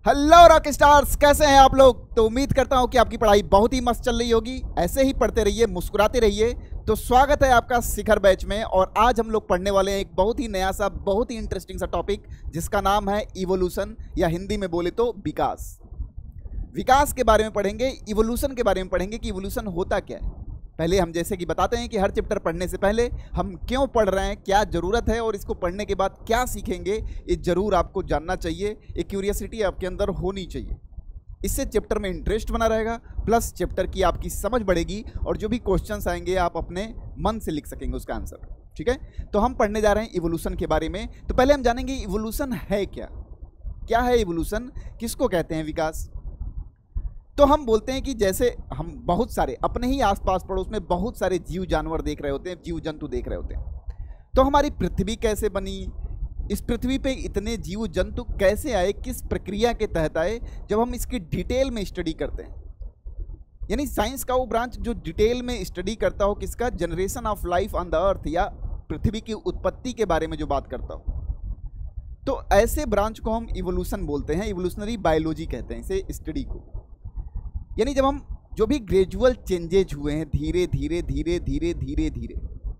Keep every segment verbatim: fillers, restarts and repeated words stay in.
Hello rock stars, कैसे हैं आप लोग। तो उम्मीद करता हूं कि आपकी पढ़ाई बहुत ही मस्त चल रही होगी। ऐसे ही पढ़ते रहिए, मुस्कुराते रहिए। तो स्वागत है आपका शिखर बैच में। और आज हम लोग पढ़ने वाले हैं एक बहुत ही नया सा, बहुत ही इंटरेस्टिंग सा टॉपिक, जिसका नाम है इवोल्यूशन, या हिंदी में बोले तो विकास। विकास के बारे में पढ़ेंगे, इवोल्यूशन के बारे में पढ़ेंगे कि इवोल्यूशन होता क्या है। पहले हम जैसे कि बताते हैं कि हर चैप्टर पढ़ने से पहले हम क्यों पढ़ रहे हैं, क्या ज़रूरत है और इसको पढ़ने के बाद क्या सीखेंगे, ये ज़रूर आपको जानना चाहिए। एक क्यूरियसिटी आपके अंदर होनी चाहिए। इससे चैप्टर में इंटरेस्ट बना रहेगा, प्लस चैप्टर की आपकी समझ बढ़ेगी और जो भी क्वेश्चंस आएंगे आप अपने मन से लिख सकेंगे उसका आंसर। ठीक है, तो हम पढ़ने जा रहे हैं इवोल्यूशन के बारे में। तो पहले हम जानेंगे इवोल्यूशन है क्या। क्या है इवोल्यूशन, किसको कहते हैं विकास। तो हम बोलते हैं कि जैसे हम बहुत सारे अपने ही आसपास पड़ोस में बहुत सारे जीव जानवर देख रहे होते हैं, जीव जंतु देख रहे होते हैं। तो हमारी पृथ्वी कैसे बनी, इस पृथ्वी पे इतने जीव जंतु कैसे आए, किस प्रक्रिया के तहत आए, जब हम इसकी डिटेल में स्टडी करते हैं। यानी साइंस का वो ब्रांच जो डिटेल में स्टडी करता हो किसका, generation of life on the earth, या पृथ्वी की उत्पत्ति के बारे में जो बात करता हो, तो ऐसे ब्रांच को हम इवोल्यूशन बोलते हैं। इवोल्यूशनरी बायोलॉजी कहते हैं इसे स्टडी को। यानी जब हम जो भी ग्रेजुअल चेंजेज हुए हैं, धीरे धीरे धीरे धीरे धीरे धीरे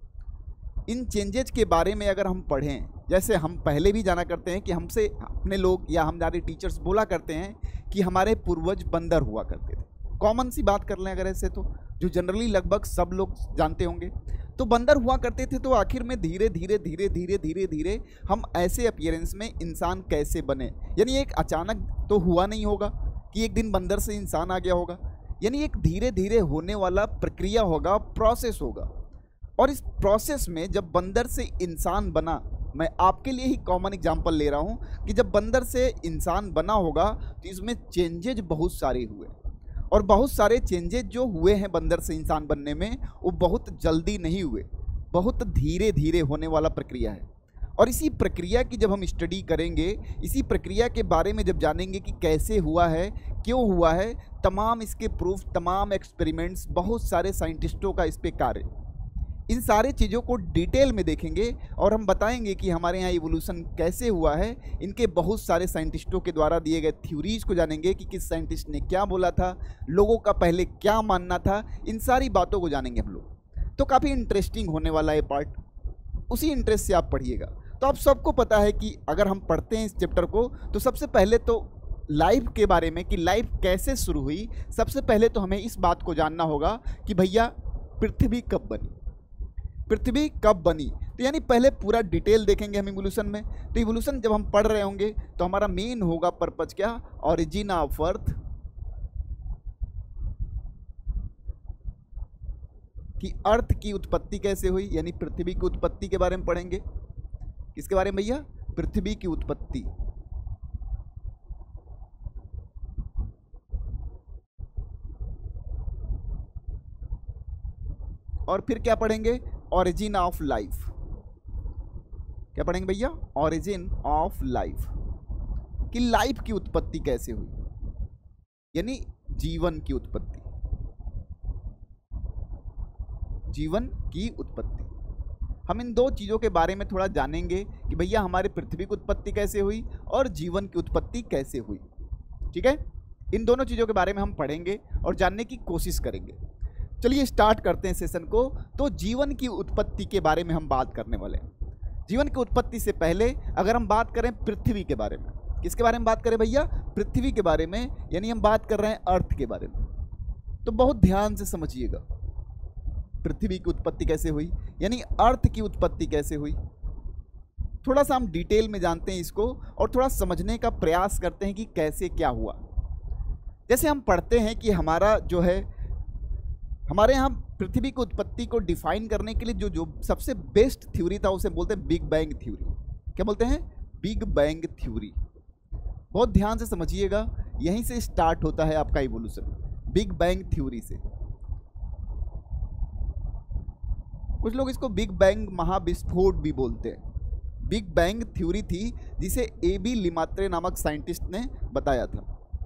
इन चेंजेज के बारे में अगर हम पढ़ें, जैसे हम पहले भी जाना करते हैं कि हमसे अपने लोग या हमारे टीचर्स बोला करते हैं कि हमारे पूर्वज बंदर हुआ करते थे। कॉमन सी बात कर लें अगर ऐसे, तो जो जनरली लगभग सब लोग जानते होंगे, तो बंदर हुआ करते थे। तो आखिर में धीरे धीरे धीरे धीरे धीरे धीरे हम ऐसे अपीयरेंस में इंसान कैसे बने। यानी एक अचानक तो हुआ नहीं होगा कि एक दिन बंदर से इंसान आ गया होगा। यानी एक धीरे धीरे होने वाला प्रक्रिया होगा, प्रोसेस होगा। और इस प्रोसेस में जब बंदर से इंसान बना, मैं आपके लिए ही कॉमन एग्जांपल ले रहा हूँ कि जब बंदर से इंसान बना होगा तो इसमें चेंजेज बहुत सारे हुए। और बहुत सारे चेंजेज जो हुए हैं बंदर से इंसान बनने में, वो बहुत जल्दी नहीं हुए, बहुत धीरे धीरे होने वाला प्रक्रिया है। और इसी प्रक्रिया की जब हम स्टडी करेंगे, इसी प्रक्रिया के बारे में जब जानेंगे कि कैसे हुआ है, क्यों हुआ है, तमाम इसके प्रूफ, तमाम एक्सपेरिमेंट्स, बहुत सारे साइंटिस्टों का इस पे कार्य, इन सारे चीज़ों को डिटेल में देखेंगे और हम बताएंगे कि हमारे यहाँ इवोल्यूशन कैसे हुआ है। इनके बहुत सारे साइंटिस्टों के द्वारा दिए गए थ्योरीज को जानेंगे कि किस साइंटिस्ट ने क्या बोला था, लोगों का पहले क्या मानना था, इन सारी बातों को जानेंगे हम लोग। तो काफ़ी इंटरेस्टिंग होने वाला है पार्ट, उसी इंटरेस्ट से आप पढ़िएगा। तो आप सबको पता है कि अगर हम पढ़ते हैं इस चैप्टर को, तो सबसे पहले तो लाइफ के बारे में कि लाइफ कैसे शुरू हुई, सबसे पहले तो हमें इस बात को जानना होगा कि भैया पृथ्वी कब बनी, पृथ्वी कब बनी। तो यानी पहले पूरा डिटेल देखेंगे हम इवोल्यूशन में। तो इवोल्यूशन जब हम पढ़ रहे होंगे तो हमारा मेन होगा पर्पज क्या, ऑरिजिन ऑफ अर्थ, कि अर्थ की उत्पत्ति कैसे हुई, यानी पृथ्वी की उत्पत्ति के बारे में पढ़ेंगे। किसके बारे में भैया, पृथ्वी की उत्पत्ति। और फिर क्या पढ़ेंगे, ऑरिजिन ऑफ लाइफ। क्या पढ़ेंगे भैया, ऑरिजिन ऑफ लाइफ, कि लाइफ की उत्पत्ति कैसे हुई, यानी जीवन की उत्पत्ति, जीवन की उत्पत्ति। हम इन दो चीज़ों के बारे में थोड़ा जानेंगे कि भैया हमारे पृथ्वी की उत्पत्ति कैसे हुई और जीवन की उत्पत्ति कैसे हुई। ठीक है, इन दोनों चीज़ों के बारे में हम पढ़ेंगे और जानने की कोशिश करेंगे। चलिए स्टार्ट करते हैं सेशन को। तो जीवन की उत्पत्ति के बारे में हम बात करने वाले हैं। जीवन की उत्पत्ति से पहले अगर हम बात करें पृथ्वी के बारे में, किसके बारे में बात करें भैया, पृथ्वी के बारे में, यानी हम बात कर रहे हैं अर्थ के बारे में। तो बहुत ध्यान से समझिएगा, पृथ्वी की उत्पत्ति कैसे हुई, यानी अर्थ की उत्पत्ति कैसे हुई। थोड़ा सा हम डिटेल में जानते हैं इसको और थोड़ा समझने का प्रयास करते हैं कि कैसे क्या हुआ। जैसे हम पढ़ते हैं कि हमारा जो है, हमारे यहाँ पृथ्वी की उत्पत्ति को डिफाइन करने के लिए जो जो सबसे बेस्ट थ्योरी था उसे बोलते हैं बिग बैंग थ्योरी। क्या बोलते हैं, बिग बैंग थ्योरी। बहुत ध्यान से समझिएगा, यहीं से स्टार्ट होता है आपका इवोल्यूशन, बिग बैंग थ्योरी से। कुछ लोग इसको बिग बैंग महाविस्फोट भी बोलते हैं। बिग बैंग थ्योरी थी जिसे ए बी लिमात्रे नामक साइंटिस्ट ने बताया था।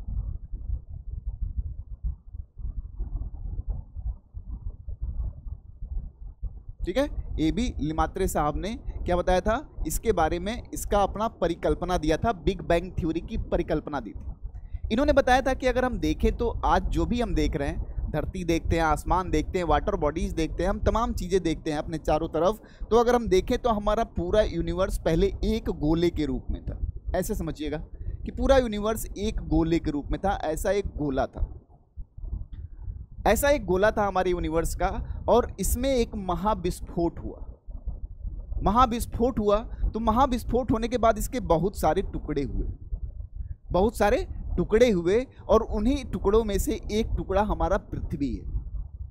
ठीक है, ए बी लिमात्रे साहब ने क्या बताया था इसके बारे में, इसका अपना परिकल्पना दिया था, बिग बैंग थ्योरी की परिकल्पना दी थी। इन्होंने बताया था कि अगर हम देखें तो आज जो भी हम देख रहे हैं, धरती देखते हैं, आसमान देखते हैं, वाटर बॉडीज देखते हैं, हम तमाम चीज़ें देखते हैं अपने चारों तरफ, तो अगर हम देखें तो हमारा पूरा यूनिवर्स पहले एक गोले के रूप में था। ऐसे समझिएगा कि पूरा यूनिवर्स एक गोले के रूप में था। ऐसा एक गोला था, ऐसा एक गोला था हमारे यूनिवर्स का, और इसमें एक महाविस्फोट हुआ। महाविस्फोट हुआ तो महाविस्फोट होने के बाद इसके बहुत सारे टुकड़े हुए, बहुत सारे टुकड़े हुए, और उन्हीं टुकड़ों में से एक टुकड़ा हमारा पृथ्वी है।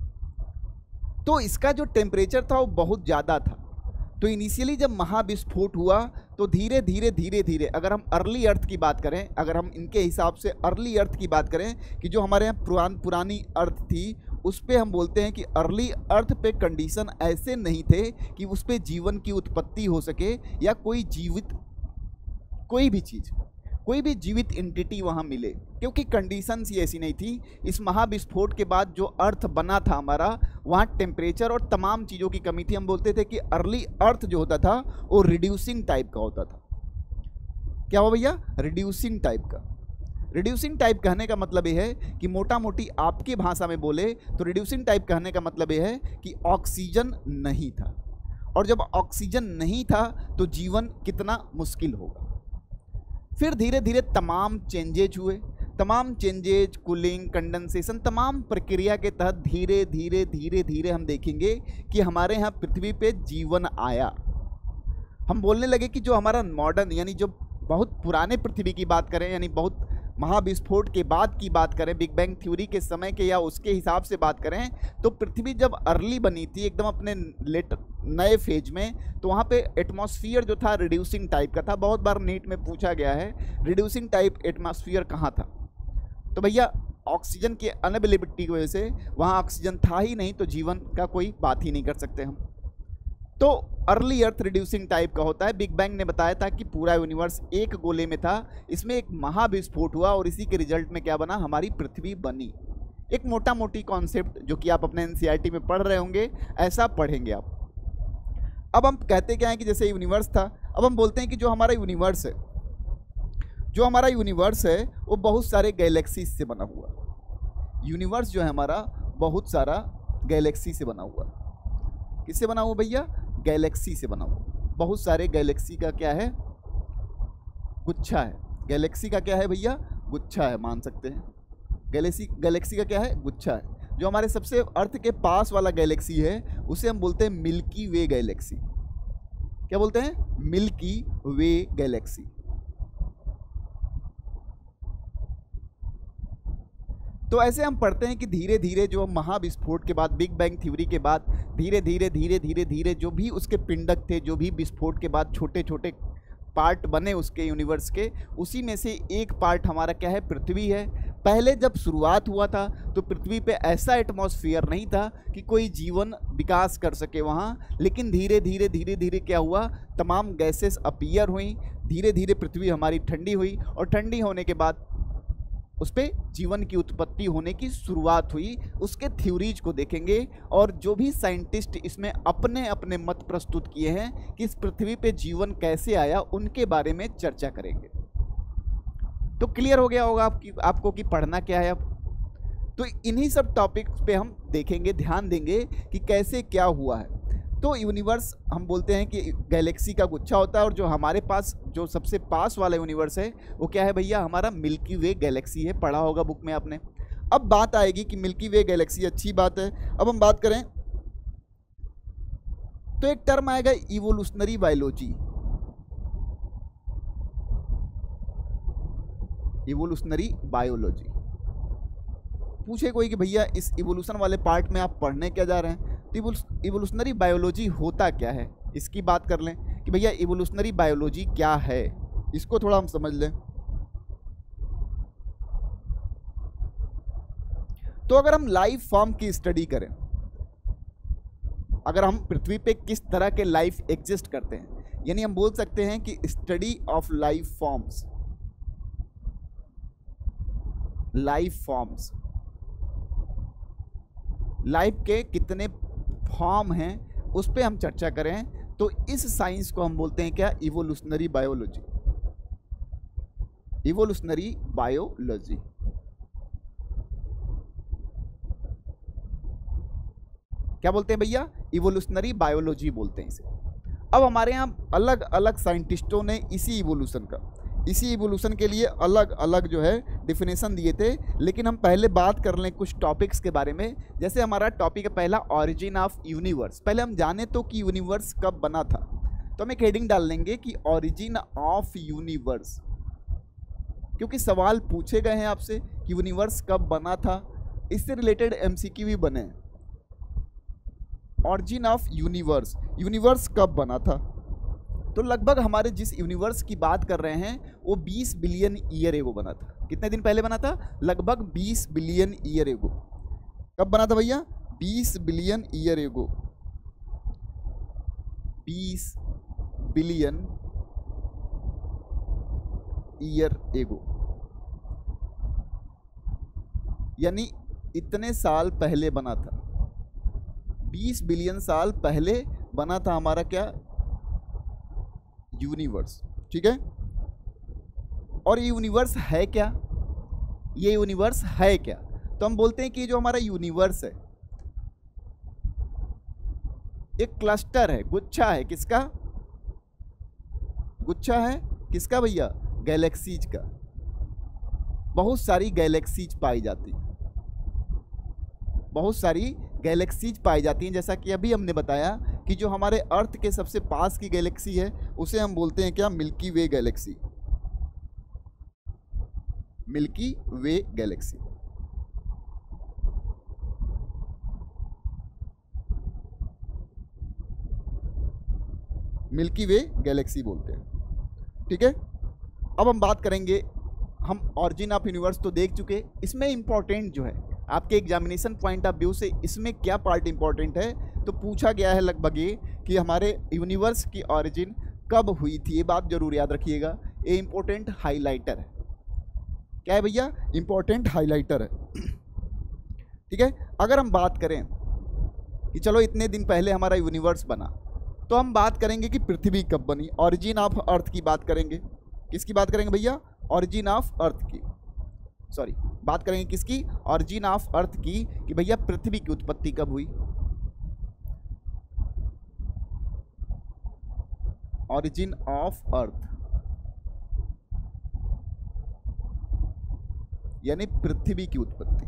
तो इसका जो टेम्परेचर था वो बहुत ज़्यादा था। तो इनिशियली जब महाविस्फोट हुआ तो धीरे धीरे धीरे धीरे, अगर हम अर्ली अर्थ की बात करें, अगर हम इनके हिसाब से अर्ली अर्थ की बात करें कि जो हमारे यहाँ पुरान पुरानी अर्थ थी, उस पे हम बोलते हैं कि अर्ली अर्थ पे कंडीशन ऐसे नहीं थे कि उस पे जीवन की उत्पत्ति हो सके, या कोई जीवित कोई भी चीज़, कोई भी जीवित एंटिटी वहाँ मिले, क्योंकि कंडीशंस ही ऐसी नहीं थी। इस महाविस्फोट के बाद जो अर्थ बना था हमारा, वहाँ टेम्परेचर और तमाम चीज़ों की कमी थी। हम बोलते थे कि अर्ली अर्थ जो होता था वो रिड्यूसिंग टाइप का होता था। क्या हुआ भैया? रिड्यूसिंग टाइप का। रिड्यूसिंग टाइप कहने का मतलब ये है कि मोटा मोटी आपकी भाषा में बोले तो रिड्यूसिंग टाइप कहने का मतलब ये है कि ऑक्सीजन नहीं था, और जब ऑक्सीजन नहीं था तो जीवन कितना मुश्किल होगा। फिर धीरे धीरे तमाम चेंजेज हुए, तमाम चेंजेज, कूलिंग, कंडेंसेशन, तमाम प्रक्रिया के तहत धीरे धीरे धीरे धीरे हम देखेंगे कि हमारे यहाँ पृथ्वी पे जीवन आया। हम बोलने लगे कि जो हमारा मॉडर्न, यानी जो बहुत पुराने पृथ्वी की बात करें, यानी बहुत महाविस्फोट के बाद की बात करें, बिग बैंग थ्योरी के समय के या उसके हिसाब से बात करें, तो पृथ्वी जब अर्ली बनी थी एकदम अपने लेट नए फेज में, तो वहाँ पे एटमॉस्फियर जो था रिड्यूसिंग टाइप का था। बहुत बार नीट में पूछा गया है रिड्यूसिंग टाइप एटमॉस्फियर कहाँ था, तो भैया ऑक्सीजन की अनअवेलेबिलिटी की वजह से वहाँ ऑक्सीजन था ही नहीं, तो जीवन का कोई बात ही नहीं कर सकते हम। तो अर्ली अर्थ रिड्यूसिंग टाइप का होता है। बिग बैंग ने बताया था कि पूरा यूनिवर्स एक गोले में था, इसमें एक महाविस्फोट हुआ और इसी के रिजल्ट में क्या बना? हमारी पृथ्वी बनी। एक मोटा मोटी कॉन्सेप्ट जो कि आप अपने एनसीईआरटी में पढ़ रहे होंगे, ऐसा पढ़ेंगे आप। अब हम कहते क्या है कि जैसे यूनिवर्स था, अब हम बोलते हैं कि जो हमारा यूनिवर्स है, जो हमारा यूनिवर्स है वो बहुत सारे गैलेक्सी से बना हुआ। यूनिवर्स जो है हमारा बहुत सारा गैलेक्सी से बना हुआ। किससे बना हुआ भैया? गैलेक्सी से बना हुआ। बहुत सारे गैलेक्सी का क्या है? गुच्छा है। गैलेक्सी का क्या है भैया? गुच्छा है, मान सकते हैं। गैलेक्सी गैलेक्सी का क्या है? गुच्छा है। जो हमारे सबसे अर्थ के पास वाला गैलेक्सी है उसे हम बोलते हैं मिल्की वे गैलेक्सी। क्या बोलते हैं? Milky way galaxy. तो ऐसे हम पढ़ते हैं कि धीरे धीरे जो महाविस्फोट के बाद, बिग बैंग थ्योरी के बाद, धीरे धीरे धीरे धीरे धीरे जो भी उसके पिंडक थे, जो भी विस्फोट के बाद छोटे छोटे पार्ट बने उसके यूनिवर्स के, उसी में से एक पार्ट हमारा क्या है? पृथ्वी है। पहले जब शुरुआत हुआ था तो पृथ्वी पे ऐसा एटमॉस्फेयर नहीं था कि कोई जीवन विकास कर सके वहाँ, लेकिन धीरे धीरे धीरे धीरे क्या हुआ? तमाम गैसेस अपीयर हुई, धीरे धीरे पृथ्वी हमारी ठंडी हुई, और ठंडी होने के बाद उस पर जीवन की उत्पत्ति होने की शुरुआत हुई। उसके थ्योरीज को देखेंगे, और जो भी साइंटिस्ट इसमें अपने अपने मत प्रस्तुत किए हैं कि इस पृथ्वी पे जीवन कैसे आया, उनके बारे में चर्चा करेंगे। तो क्लियर हो गया होगा आपकी आपको कि पढ़ना क्या है अब। तो इन्हीं सब टॉपिक्स पे हम देखेंगे, ध्यान देंगे कि कैसे क्या हुआ है। तो यूनिवर्स हम बोलते हैं कि गैलेक्सी का गुच्छा होता है, और जो हमारे पास जो सबसे पास वाला यूनिवर्स है वो क्या है भैया? हमारा मिल्की वे गैलेक्सी है। पढ़ा होगा बुक में आपने। अब बात आएगी कि मिल्की वे गैलेक्सी अच्छी बात है। अब हम बात करें तो एक टर्म आएगा इवोल्यूशनरी बायोलॉजी। इवोल्यूशनरी बायोलॉजी पूछे कोई कि भैया इस इवोल्यूशन वाले पार्ट में आप पढ़ने क्या जा रहे हैं, तो इवोल्यूशनरी बायोलॉजी होता क्या है इसकी बात कर लें कि भैया इवोल्यूशनरी बायोलॉजी क्या है, इसको थोड़ा हम समझ लें। तो अगर हम लाइफ फॉर्म की स्टडी करें, अगर हम पृथ्वी पे किस तरह के लाइफ एग्जिस्ट करते हैं, यानी हम बोल सकते हैं कि study of life forms, life forms, life के कितने फॉर्म हैं उस पे हम चर्चा करें, तो इस साइंस को हम बोलते हैं क्या? Evolutionary biology. Evolutionary biology. क्या बोलते हैं भैया? इवोल्यूशनरी बायोलॉजी बोलते हैं इसे। अब हमारे यहाँ अलग अलग साइंटिस्टों ने इसी इवोल्यूशन का इसी इवोल्यूशन के लिए अलग अलग जो है डिफिनेशन दिए थे, लेकिन हम पहले बात कर लें कुछ टॉपिक्स के बारे में। जैसे हमारा टॉपिक है पहला, ऑरिजिन ऑफ यूनिवर्स। पहले हम जाने तो कि यूनिवर्स कब बना था, तो हम एक हेडिंग डाल लेंगे कि ऑरिजिन ऑफ यूनिवर्स, क्योंकि सवाल पूछे गए हैं आपसे कि यूनिवर्स कब बना था, इससे रिलेटेड एमसीक्यू भी बने। ऑरिजिन ऑफ यूनिवर्स, यूनिवर्स कब बना था? तो लगभग हमारे जिस यूनिवर्स की बात कर रहे हैं वो बीस बिलियन ईयर एगो बना था। कितने दिन पहले बना था? लगभग बीस बिलियन ईयर एगो। कब बना था भैया? बीस बिलियन ईयर एगो। बीस बिलियन ईयर एगो, यानी इतने साल पहले बना था। बीस बिलियन साल पहले बना था हमारा क्या? यूनिवर्स। ठीक है। और ये यूनिवर्स है क्या? ये यूनिवर्स है क्या? तो हम बोलते हैं कि जो हमारा यूनिवर्स है एक क्लस्टर है, गुच्छा है। किसका गुच्छा है? किसका भैया? गैलेक्सीज का। बहुत सारी गैलेक्सीज पाई जाती हैं, बहुत सारी गैलेक्सीज पाई जाती हैं। जैसा कि अभी हमने बताया कि जो हमारे अर्थ के सबसे पास की गैलेक्सी है उसे हम बोलते हैं क्या? Milky way galaxy. Milky way galaxy. Milky way galaxy बोलते हैं। ठीक है। अब हम बात करेंगे, हम ऑरिजिन ऑफ यूनिवर्स तो देख चुके। इसमें इंपॉर्टेंट जो है आपके एग्जामिनेशन पॉइंट ऑफ व्यू से, इसमें क्या पार्ट इंपॉर्टेंट है, तो पूछा गया है लगभग ये कि हमारे यूनिवर्स की ऑरिजिन कब हुई थी। ये बात जरूर याद रखिएगा, ये इंपॉर्टेंट हाइलाइटर है। क्या है भैया? इंपॉर्टेंट हाइलाइटर है। ठीक है। अगर हम बात करें कि चलो इतने दिन पहले हमारा यूनिवर्स बना, तो हम बात करेंगे कि पृथ्वी कब बनी। ऑरिजिन ऑफ अर्थ की बात करेंगे। किसकी बात करेंगे भैया? ऑरिजिन ऑफ अर्थ की, सॉरी बात करेंगे किसकी? ऑरिजिन ऑफ अर्थ की, कि भैया पृथ्वी की उत्पत्ति कब हुई। ऑरिजिन ऑफ अर्थ यानी पृथ्वी की उत्पत्ति।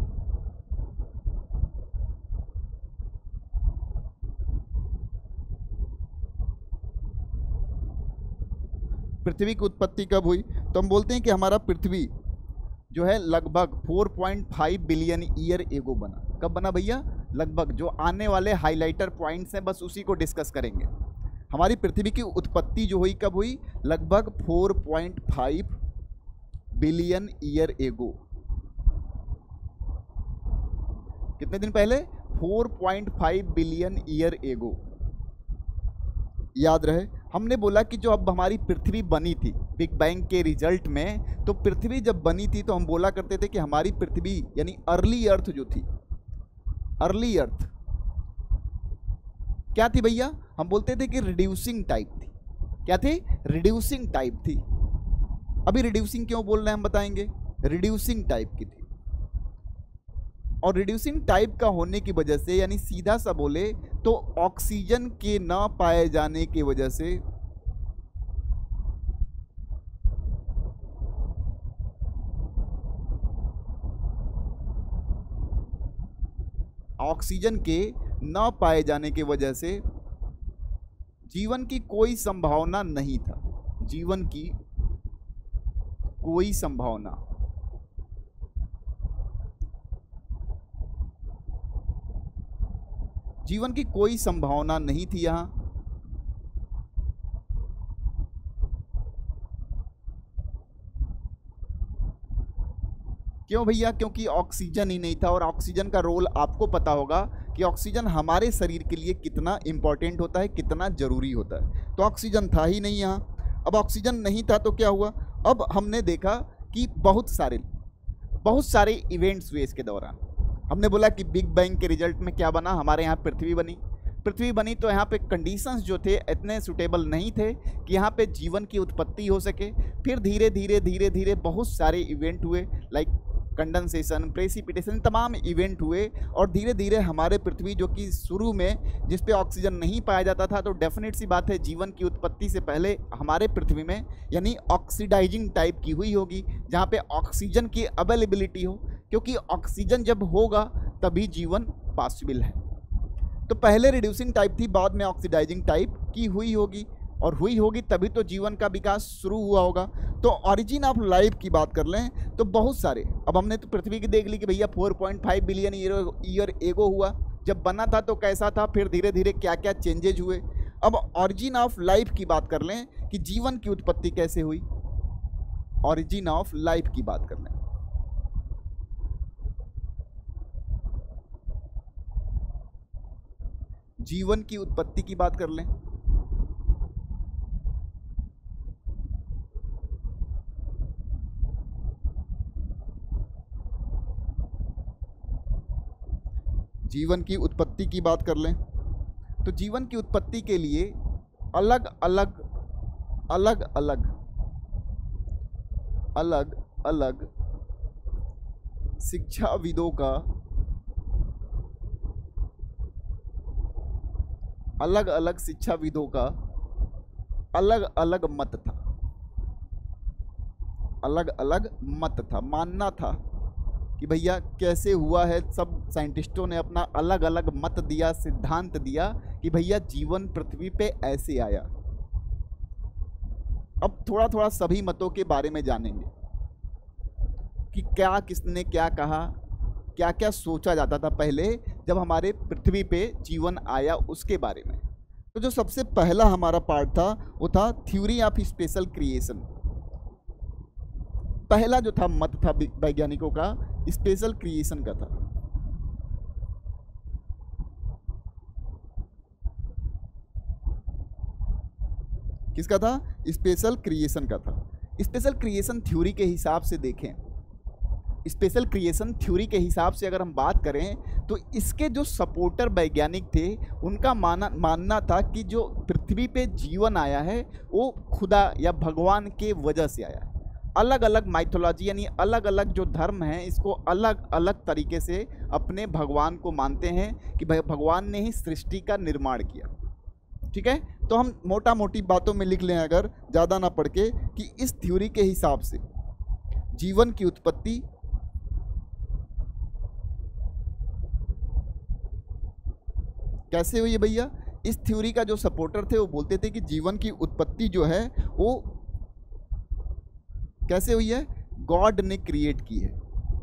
पृथ्वी की उत्पत्ति कब हुई? तो हम बोलते हैं कि हमारा पृथ्वी जो है लगभग चार पॉइंट पाँच बिलियन ईयर एगो बना। कब बना भैया? लगभग। जो आने वाले हाइलाइटर पॉइंट्स हैं बस उसी को डिस्कस करेंगे। हमारी पृथ्वी की उत्पत्ति जो हुई कब हुई? लगभग चार पॉइंट पाँच बिलियन ईयर एगो। कितने दिन पहले? चार पॉइंट पाँच बिलियन ईयर एगो। याद रहे, हमने बोला कि जो अब हमारी पृथ्वी बनी थी बिग बैंग के रिजल्ट में, तो पृथ्वी जब बनी थी तो हम बोला करते थे कि हमारी पृथ्वी यानी अर्ली अर्थ जो थी, अर्ली अर्थ क्या थी भैया? हम बोलते थे कि रिड्यूसिंग टाइप थी। क्या थी? रिड्यूसिंग टाइप थी। अभी रिड्यूसिंग क्यों बोल रहे हैं हम बताएंगे। रिड्यूसिंग टाइप की थी, और रिड्यूसिंग टाइप का होने की वजह से, यानी सीधा सा बोले तो ऑक्सीजन के ना पाए जाने की वजह से ऑक्सीजन के न पाए जाने की वजह से जीवन की कोई संभावना नहीं था। जीवन की कोई संभावना जीवन की कोई संभावना नहीं थी यहां। क्यों भैया? क्योंकि ऑक्सीजन ही नहीं था। और ऑक्सीजन का रोल आपको पता होगा कि ऑक्सीजन हमारे शरीर के लिए कितना इंपॉर्टेंट होता है, कितना ज़रूरी होता है। तो ऑक्सीजन था ही नहीं यहाँ। अब ऑक्सीजन नहीं था तो क्या हुआ? अब हमने देखा कि बहुत सारे बहुत सारे इवेंट्स हुए इसके दौरान। हमने बोला कि बिग बैंग के रिजल्ट में क्या बना? हमारे यहाँ पृथ्वी बनी। पृथ्वी बनी तो यहाँ पे कंडीशंस जो थे इतने सुटेबल नहीं थे कि यहाँ पे जीवन की उत्पत्ति हो सके। फिर धीरे धीरे धीरे धीरे बहुत सारे इवेंट हुए, लाइक कंडेंसेशन, प्रेसिपिटेशन, तमाम इवेंट हुए और धीरे धीरे हमारे पृथ्वी जो कि शुरू में जिस पे ऑक्सीजन नहीं पाया जाता था, तो डेफिनेट सी बात है जीवन की उत्पत्ति से पहले हमारे पृथ्वी में यानी ऑक्सीडाइजिंग टाइप की हुई होगी, जहाँ पे ऑक्सीजन की अवेलेबिलिटी हो, क्योंकि ऑक्सीजन जब होगा तभी जीवन पॉसिबल है। तो पहले रिड्यूसिंग टाइप थी, बाद में ऑक्सीडाइजिंग टाइप की हुई होगी, और हुई होगी तभी तो जीवन का विकास शुरू हुआ होगा। तो ऑरिजिन ऑफ लाइफ की बात कर लें तो बहुत सारे, अब हमने तो पृथ्वी की देख ली कि भैया चार पॉइंट पाँच बिलियन ईयर एगो हुआ, जब बना था तो कैसा था, फिर धीरे धीरे क्या क्या चेंजेज हुए। अब ऑरिजिन ऑफ लाइफ की बात कर लें कि जीवन की उत्पत्ति कैसे हुई, ऑरिजिन ऑफ लाइफ की बात कर लें। जीवन की उत्पत्ति की बात कर लें, जीवन की उत्पत्ति की बात कर लें तो जीवन की उत्पत्ति के लिए अलग अलग अलग अलग अलग अलग शिक्षाविदों का अलग अलग शिक्षाविदों का अलग अलग मत था, अलग अलग मत था, मानना था कि भैया कैसे हुआ है। सब साइंटिस्टों ने अपना अलग अलग मत दिया, सिद्धांत दिया कि भैया जीवन पृथ्वी पे ऐसे आया। अब थोड़ा थोड़ा सभी मतों के बारे में जानेंगे कि क्या किसने क्या कहा, क्या क्या सोचा जाता था पहले जब हमारे पृथ्वी पे जीवन आया, उसके बारे में। तो जो सबसे पहला हमारा पार्ट था वो था थ्योरी ऑफ स्पेशल क्रिएशन। पहला जो था मत था वैज्ञानिकों का, स्पेशल क्रिएशन का था। किसका था? स्पेशल क्रिएशन का था। स्पेशल क्रिएशन थ्योरी के हिसाब से देखें, स्पेशल क्रिएशन थ्योरी के हिसाब से अगर हम बात करें तो इसके जो सपोर्टर वैज्ञानिक थे उनका माना मानना था कि जो पृथ्वी पे जीवन आया है वो खुदा या भगवान के वजह से आया है। अलग अलग माइथोलॉजी यानी अलग अलग जो धर्म हैं इसको अलग अलग तरीके से अपने भगवान को मानते हैं कि भगवान ने ही सृष्टि का निर्माण किया। ठीक है, तो हम मोटा मोटी बातों में लिख लें अगर ज़्यादा ना पढ़ के कि इस थ्योरी के हिसाब से जीवन की उत्पत्ति कैसे हुई है भैया। इस थ्योरी का जो सपोर्टर थे वो बोलते थे कि जीवन की उत्पत्ति जो है वो कैसे हुई है, गॉड ने क्रिएट की है।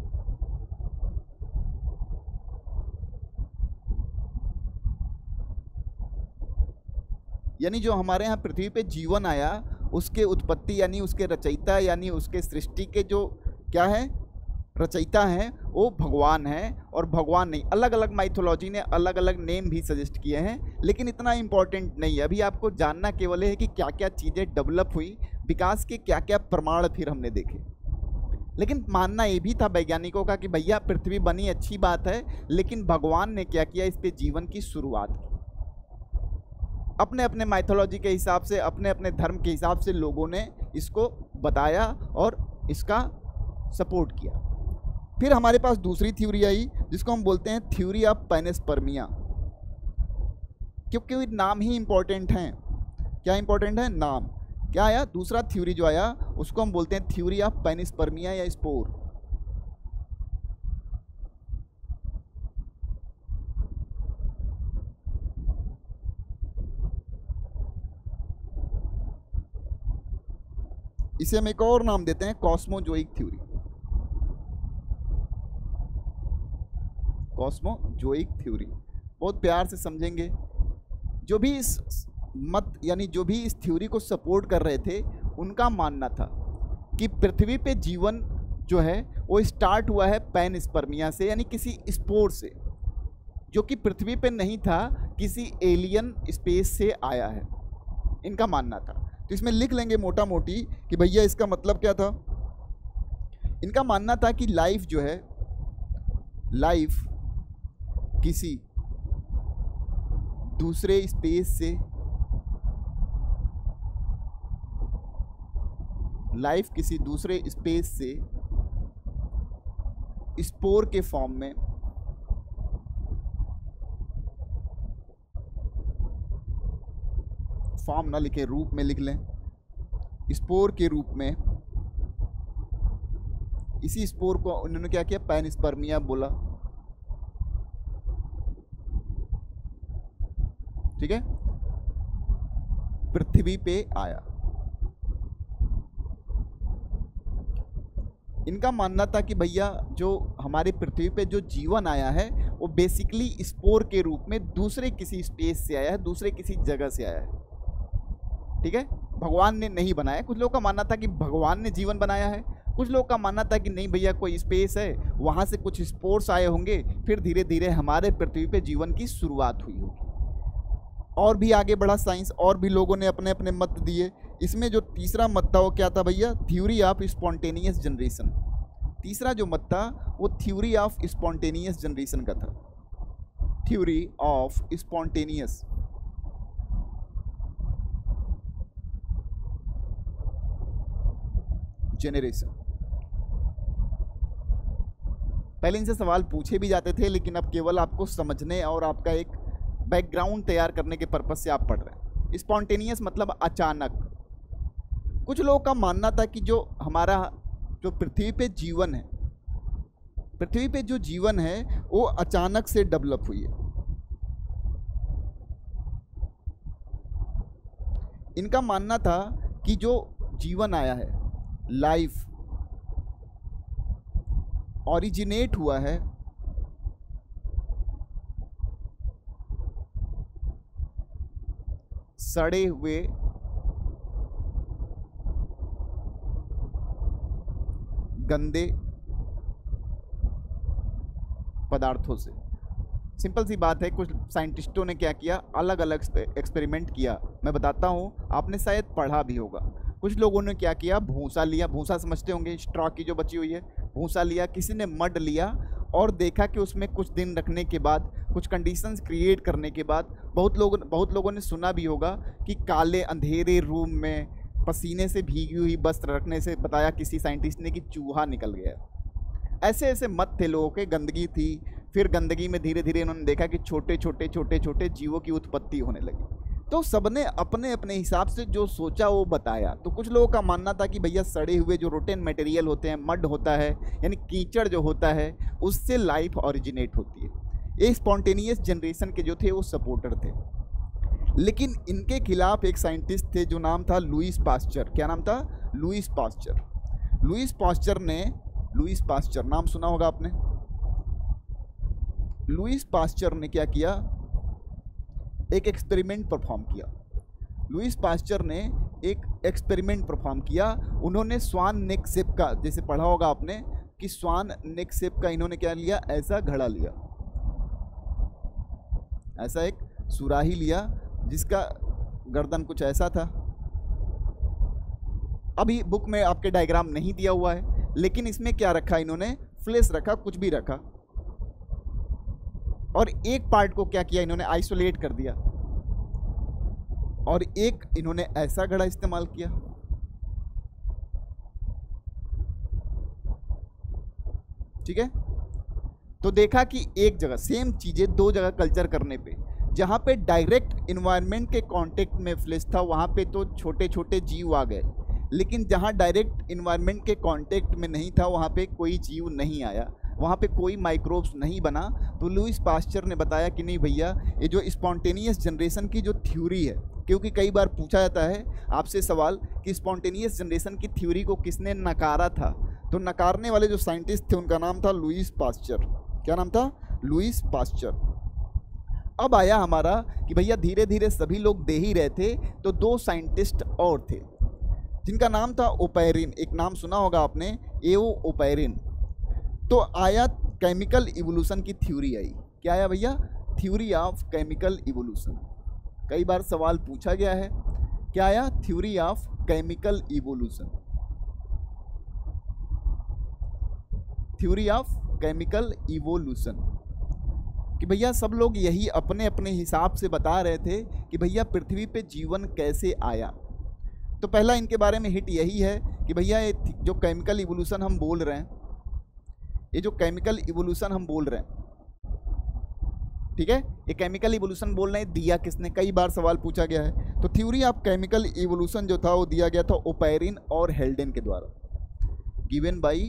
यानी जो हमारे यहाँ पृथ्वी पे जीवन आया उसके उत्पत्ति यानी उसके रचयिता यानी उसके सृष्टि के जो क्या है रचयिता हैं वो भगवान हैं, और भगवान नहीं, अलग अलग माइथोलॉजी ने अलग अलग नेम भी सजेस्ट किए हैं, लेकिन इतना इम्पोर्टेंट नहीं है। अभी आपको जानना केवल है कि क्या क्या चीज़ें डेवलप हुई, विकास के क्या क्या प्रमाण फिर हमने देखे। लेकिन मानना ये भी था वैज्ञानिकों का कि भैया पृथ्वी बनी अच्छी बात है, लेकिन भगवान ने क्या किया, इस पे जीवन की शुरुआत की। अपने अपने माइथोलॉजी के हिसाब से, अपने अपने धर्म के हिसाब से लोगों ने इसको बताया और इसका सपोर्ट किया। फिर हमारे पास दूसरी थ्योरी आई जिसको हम बोलते हैं थ्योरी ऑफ पैनस्पर्मिया, क्योंकि नाम ही इंपॉर्टेंट हैं। क्या इंपॉर्टेंट है? नाम। क्या आया दूसरा थ्योरी जो आया उसको हम बोलते हैं थ्योरी ऑफ पैनस्पर्मिया या स्पोर। इसे हम एक और नाम देते हैं कॉस्मोजोइक थ्योरी। कॉस्मोजोइक थ्योरी बहुत प्यार से समझेंगे। जो भी इस मत यानी जो भी इस थ्योरी को सपोर्ट कर रहे थे उनका मानना था कि पृथ्वी पे जीवन जो है वो स्टार्ट हुआ है पैनस्पर्मिया से, यानी किसी स्पोर से जो कि पृथ्वी पे नहीं था, किसी एलियन स्पेस से आया है, इनका मानना था। तो इसमें लिख लेंगे मोटा मोटी कि भैया इसका मतलब क्या था। इनका मानना था कि लाइफ जो है, लाइफ किसी दूसरे स्पेस से लाइफ किसी दूसरे स्पेस से स्पोर के फॉर्म में, फॉर्म ना लिखे, रूप में लिख लें, स्पोर के रूप में। इसी स्पोर को उन्होंने क्या किया, पैनस्पर्मिया बोला। ठीक है, पृथ्वी पे आया। इनका मानना था कि भैया जो हमारे पृथ्वी पे जो जीवन आया है वो बेसिकली स्पोर के रूप में दूसरे किसी स्पेस से आया है, दूसरे किसी जगह से आया है। ठीक है, भगवान ने नहीं बनाया। कुछ लोगों का मानना था कि भगवान ने जीवन बनाया है, कुछ लोगों का मानना था कि नहीं भैया कोई स्पेस है, वहाँ से कुछ स्पोर्स आए होंगे, फिर धीरे धीरे हमारे पृथ्वी पे जीवन की शुरुआत हुई होगी। और भी आगे बढ़ा साइंस, और भी लोगों ने अपने अपने मत दिए। इसमें जो तीसरा मत था वो क्या था भैया, थ्योरी ऑफ स्पॉन्टेनियस जनरेशन। तीसरा जो मत था वो थ्योरी ऑफ स्पॉन्टेनियस जनरेशन का था, थ्योरी ऑफ स्पॉन्टेनियस जनरेशन। पहले इनसे सवाल पूछे भी जाते थे, लेकिन अब केवल आपको समझने और आपका एक बैकग्राउंड तैयार करने के पर्पज से आप पढ़ रहे हैं। स्पॉन्टेनियस मतलब अचानक। कुछ लोगों का मानना था कि जो हमारा जो पृथ्वी पे जीवन है, पृथ्वी पे जो जीवन है वो अचानक से डेवलप हुई है। इनका मानना था कि जो जीवन आया है, लाइफ ओरिजिनेट हुआ है सड़े हुए गंदे पदार्थों से। सिंपल सी बात है, कुछ साइंटिस्टों ने क्या किया, अलग अलग एक्सपेरिमेंट किया। मैं बताता हूँ, आपने शायद पढ़ा भी होगा। कुछ लोगों ने क्या किया, भूसा लिया, भूसा समझते होंगे, स्ट्रॉ की जो बची हुई है, भूसा लिया। किसी ने मड लिया और देखा कि उसमें कुछ दिन रखने के बाद, कुछ कंडीशंस क्रिएट करने के बाद, बहुत लोगों बहुत लोगों ने सुना भी होगा कि काले अंधेरे रूम में पसीने से भीगी हुई वस्त्र रखने से बताया किसी साइंटिस्ट ने कि चूहा निकल गया। ऐसे ऐसे मत थे लोगों के, गंदगी थी। फिर गंदगी में धीरे धीरे उन्होंने देखा कि छोटे छोटे छोटे छोटे जीवों की उत्पत्ति होने लगी। तो सबने अपने अपने हिसाब से जो सोचा वो बताया। तो कुछ लोगों का मानना था कि भैया सड़े हुए जो रोटेन मटेरियल होते हैं, मड होता है, यानी कीचड़ जो होता है, उससे लाइफ ओरिजिनेट होती है। ये स्पॉन्टेनियस जनरेशन के जो थे वो सपोर्टर थे। लेकिन इनके खिलाफ एक साइंटिस्ट थे जो नाम था लुईस पास्चर। क्या नाम था? Louis Pasteur. लुईस पास्चर ने लुईस पास्चर नाम सुना होगा आपने। लुईस पास्चर ने क्या किया, एक एक्सपेरिमेंट परफॉर्म किया। लुईस पास्चर ने एक एक्सपेरिमेंट परफॉर्म किया। उन्होंने स्वान नेक शेप का, जैसे पढ़ा होगा आपने कि स्वान नेक शेप का इन्होंने क्या लिया, ऐसा घड़ा लिया, ऐसा एक सुराही लिया जिसका गर्दन कुछ ऐसा था। अभी बुक में आपके डायग्राम नहीं दिया हुआ है, लेकिन इसमें क्या रखा इन्होंने, फ्लेश रखा, कुछ भी रखा, और एक पार्ट को क्या किया इन्होंने, आइसोलेट कर दिया, और एक इन्होंने ऐसा घड़ा इस्तेमाल किया। ठीक है, तो देखा कि एक जगह सेम चीजें दो जगह कल्चर करने पे, जहां पे डायरेक्ट इन्वायरमेंट के कांटेक्ट में फ्लेश था वहां पे तो छोटे छोटे जीव आ गए, लेकिन जहां डायरेक्ट इन्वायरमेंट के कांटेक्ट में नहीं था वहां पे कोई जीव नहीं आया, वहाँ पे कोई माइक्रोब्स नहीं बना। तो लुईस पास्चर ने बताया कि नहीं भैया, ये जो स्पॉन्टेनियस जनरेशन की जो थ्योरी है, क्योंकि कई बार पूछा जाता है आपसे सवाल कि स्पॉन्टेनियस जनरेशन की थ्योरी को किसने नकारा था, तो नकारने वाले जो साइंटिस्ट थे उनका नाम था लुईस पास्चर। क्या नाम था? Louis Pasteur. अब आया हमारा कि भैया धीरे धीरे सभी लोग दे ही रहे थे, तो दो साइंटिस्ट और थे जिनका नाम था ओपेरिन। एक नाम सुना होगा आपने, एओ ओपेरिन। तो आया केमिकल इवोल्यूशन की थ्योरी आई। क्या आया भैया? Theory of chemical evolution. कई बार सवाल पूछा गया है। क्या आया? Theory of chemical evolution. Theory of chemical evolution कि भैया सब लोग यही अपने अपने हिसाब से बता रहे थे कि भैया पृथ्वी पे जीवन कैसे आया। तो पहला इनके बारे में हिट यही है कि भैया ये जो केमिकल इवोल्यूशन हम बोल रहे हैं, ये जो केमिकल इवोल्यूशन हम बोल रहे हैं, ठीक है, ये केमिकल इवोल्यूशन बोल रहे हैं, दिया किसने, कई बार सवाल पूछा गया है। तो थ्योरी ऑफ केमिकल इवोल्यूशन जो था वो दिया गया था ओपेरिन और हेल्डेन के द्वारा, given by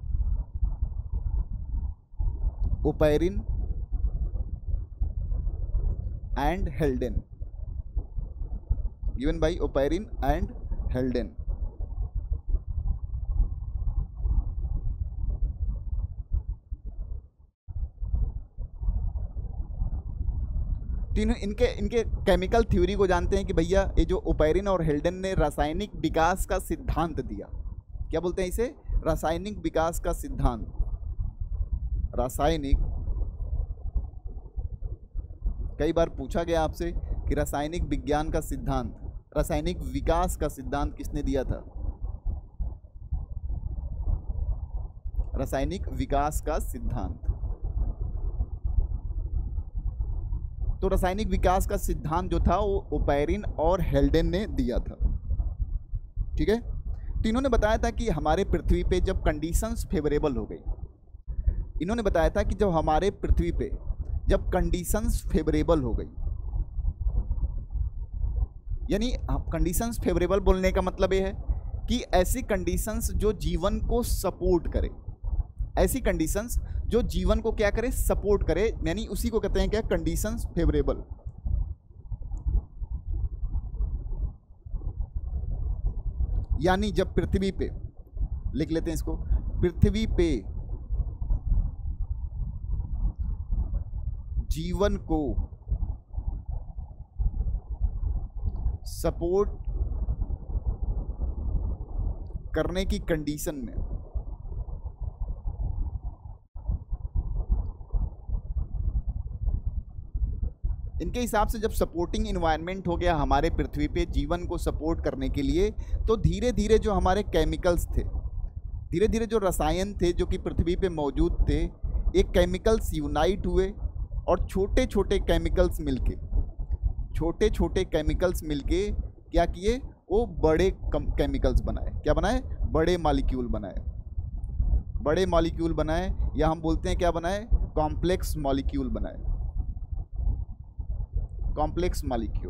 Oparin and Haldane, given by Oparin and Haldane. तीनों इनके इनके केमिकल थ्योरी को जानते हैं कि भैया ये जो ओपेरिन और हेल्डेन ने रासायनिक विकास का सिद्धांत दिया, क्या बोलते हैं इसे, रासायनिक विकास का सिद्धांत, रासायनिक, कई बार पूछा गया आपसे कि रासायनिक विज्ञान का सिद्धांत, रासायनिक विकास का सिद्धांत किसने दिया था, रासायनिक विकास का सिद्धांत। तो रासायनिक विकास का सिद्धांत जो था वो ओपेरिन और हेल्डेन ने दिया था, ठीक है। तो इन्होंने बताया था कि हमारे पृथ्वी पे जब कंडीशंस फेवरेबल हो गई, इन्होंने बताया था कि जब हमारे पृथ्वी पे जब कंडीशंस फेवरेबल हो गई, यानी कंडीशंस फेवरेबल बोलने का मतलब ये है कि ऐसी कंडीशंस जो जीवन को सपोर्ट करे, ऐसी कंडीशंस जो जीवन को क्या करे, सपोर्ट करे, यानी उसी को कहते हैं क्या, कंडीशंस फेवरेबल। यानी जब पृथ्वी पे, लिख लेते हैं इसको, पृथ्वी पे जीवन को सपोर्ट करने की कंडीशन में इनके हिसाब से जब सपोर्टिंग इन्वायरमेंट हो गया हमारे पृथ्वी पे जीवन को सपोर्ट करने के लिए, तो धीरे धीरे जो हमारे केमिकल्स थे, धीरे धीरे जो रसायन थे जो कि पृथ्वी पे मौजूद थे, एक केमिकल्स यूनाइट हुए और छोटे छोटे केमिकल्स मिलके, छोटे छोटे केमिकल्स मिलके क्या किए, वो बड़े केमिकल्स बनाए। क्या बनाए, बड़े मॉलिक्यूल बनाए, बड़े मॉलिक्यूल बनाए, या हम बोलते हैं क्या बनाए, कॉम्प्लेक्स मॉलिक्यूल बनाए, कॉम्प्लेक्स मॉलिक्यूल।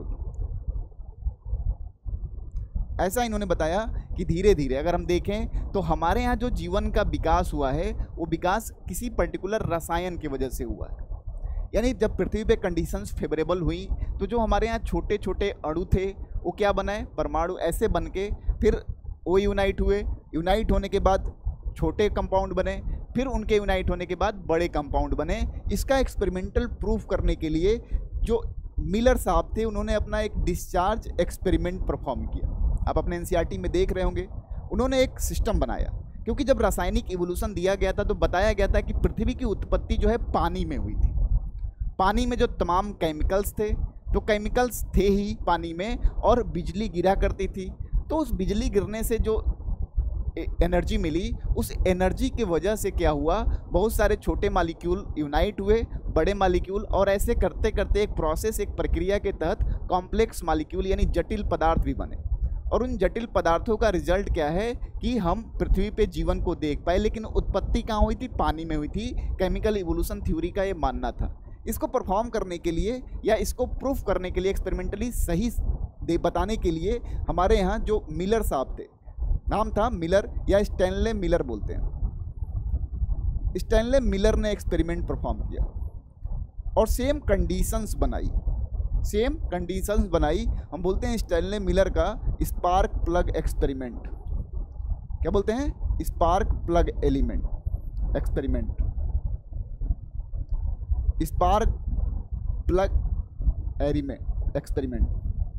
ऐसा इन्होंने बताया कि धीरे धीरे अगर हम देखें तो हमारे यहाँ जो जीवन का विकास हुआ है वो विकास किसी पर्टिकुलर रसायन की वजह से हुआ है। यानी जब पृथ्वी पे कंडीशंस फेवरेबल हुई तो जो हमारे यहाँ छोटे छोटे अणु थे वो क्या बनाए, परमाणु ऐसे बन के फिर वो यूनाइट हुए, यूनाइट होने के बाद छोटे कंपाउंड बने, फिर उनके यूनाइट होने के बाद बड़े कंपाउंड बने। इसका एक्सपेरिमेंटल प्रूफ करने के लिए जो मिलर साहब थे उन्होंने अपना एक डिस्चार्ज एक्सपेरिमेंट परफॉर्म किया। आप अपने एनसीईआरटी में देख रहे होंगे, उन्होंने एक सिस्टम बनाया, क्योंकि जब रासायनिक इवोल्यूशन दिया गया था तो बताया गया था कि पृथ्वी की उत्पत्ति जो है पानी में हुई थी। पानी में जो तमाम केमिकल्स थे, तो केमिकल्स थे ही पानी में, और बिजली गिरा करती थी। तो उस बिजली गिरने से जो एनर्जी मिली, उस एनर्जी की वजह से क्या हुआ, बहुत सारे छोटे मॉलिक्यूल यूनाइट हुए, बड़े मॉलिक्यूल, और ऐसे करते करते एक प्रोसेस, एक प्रक्रिया के तहत कॉम्प्लेक्स मॉलिक्यूल यानी जटिल पदार्थ भी बने। और उन जटिल पदार्थों का रिजल्ट क्या है कि हम पृथ्वी पे जीवन को देख पाए। लेकिन उत्पत्ति कहाँ हुई थी, पानी में हुई थी। केमिकल इवोल्यूशन थ्योरी का ये मानना था। इसको परफॉर्म करने के लिए या इसको प्रूफ करने के लिए, एक्सपेरिमेंटली सही दे बताने के लिए हमारे यहाँ जो मिलर साहब थे, नाम था मिलर या स्टैनले मिलर बोलते हैं, स्टैनले मिलर ने एक्सपेरिमेंट परफॉर्म किया और सेम कंडीशंस बनाई, सेम कंडीशंस बनाई। हम बोलते हैं स्टैनले मिलर का स्पार्क प्लग एक्सपेरिमेंट। क्या बोलते हैं, spark plug element experiment, spark plug element experiment.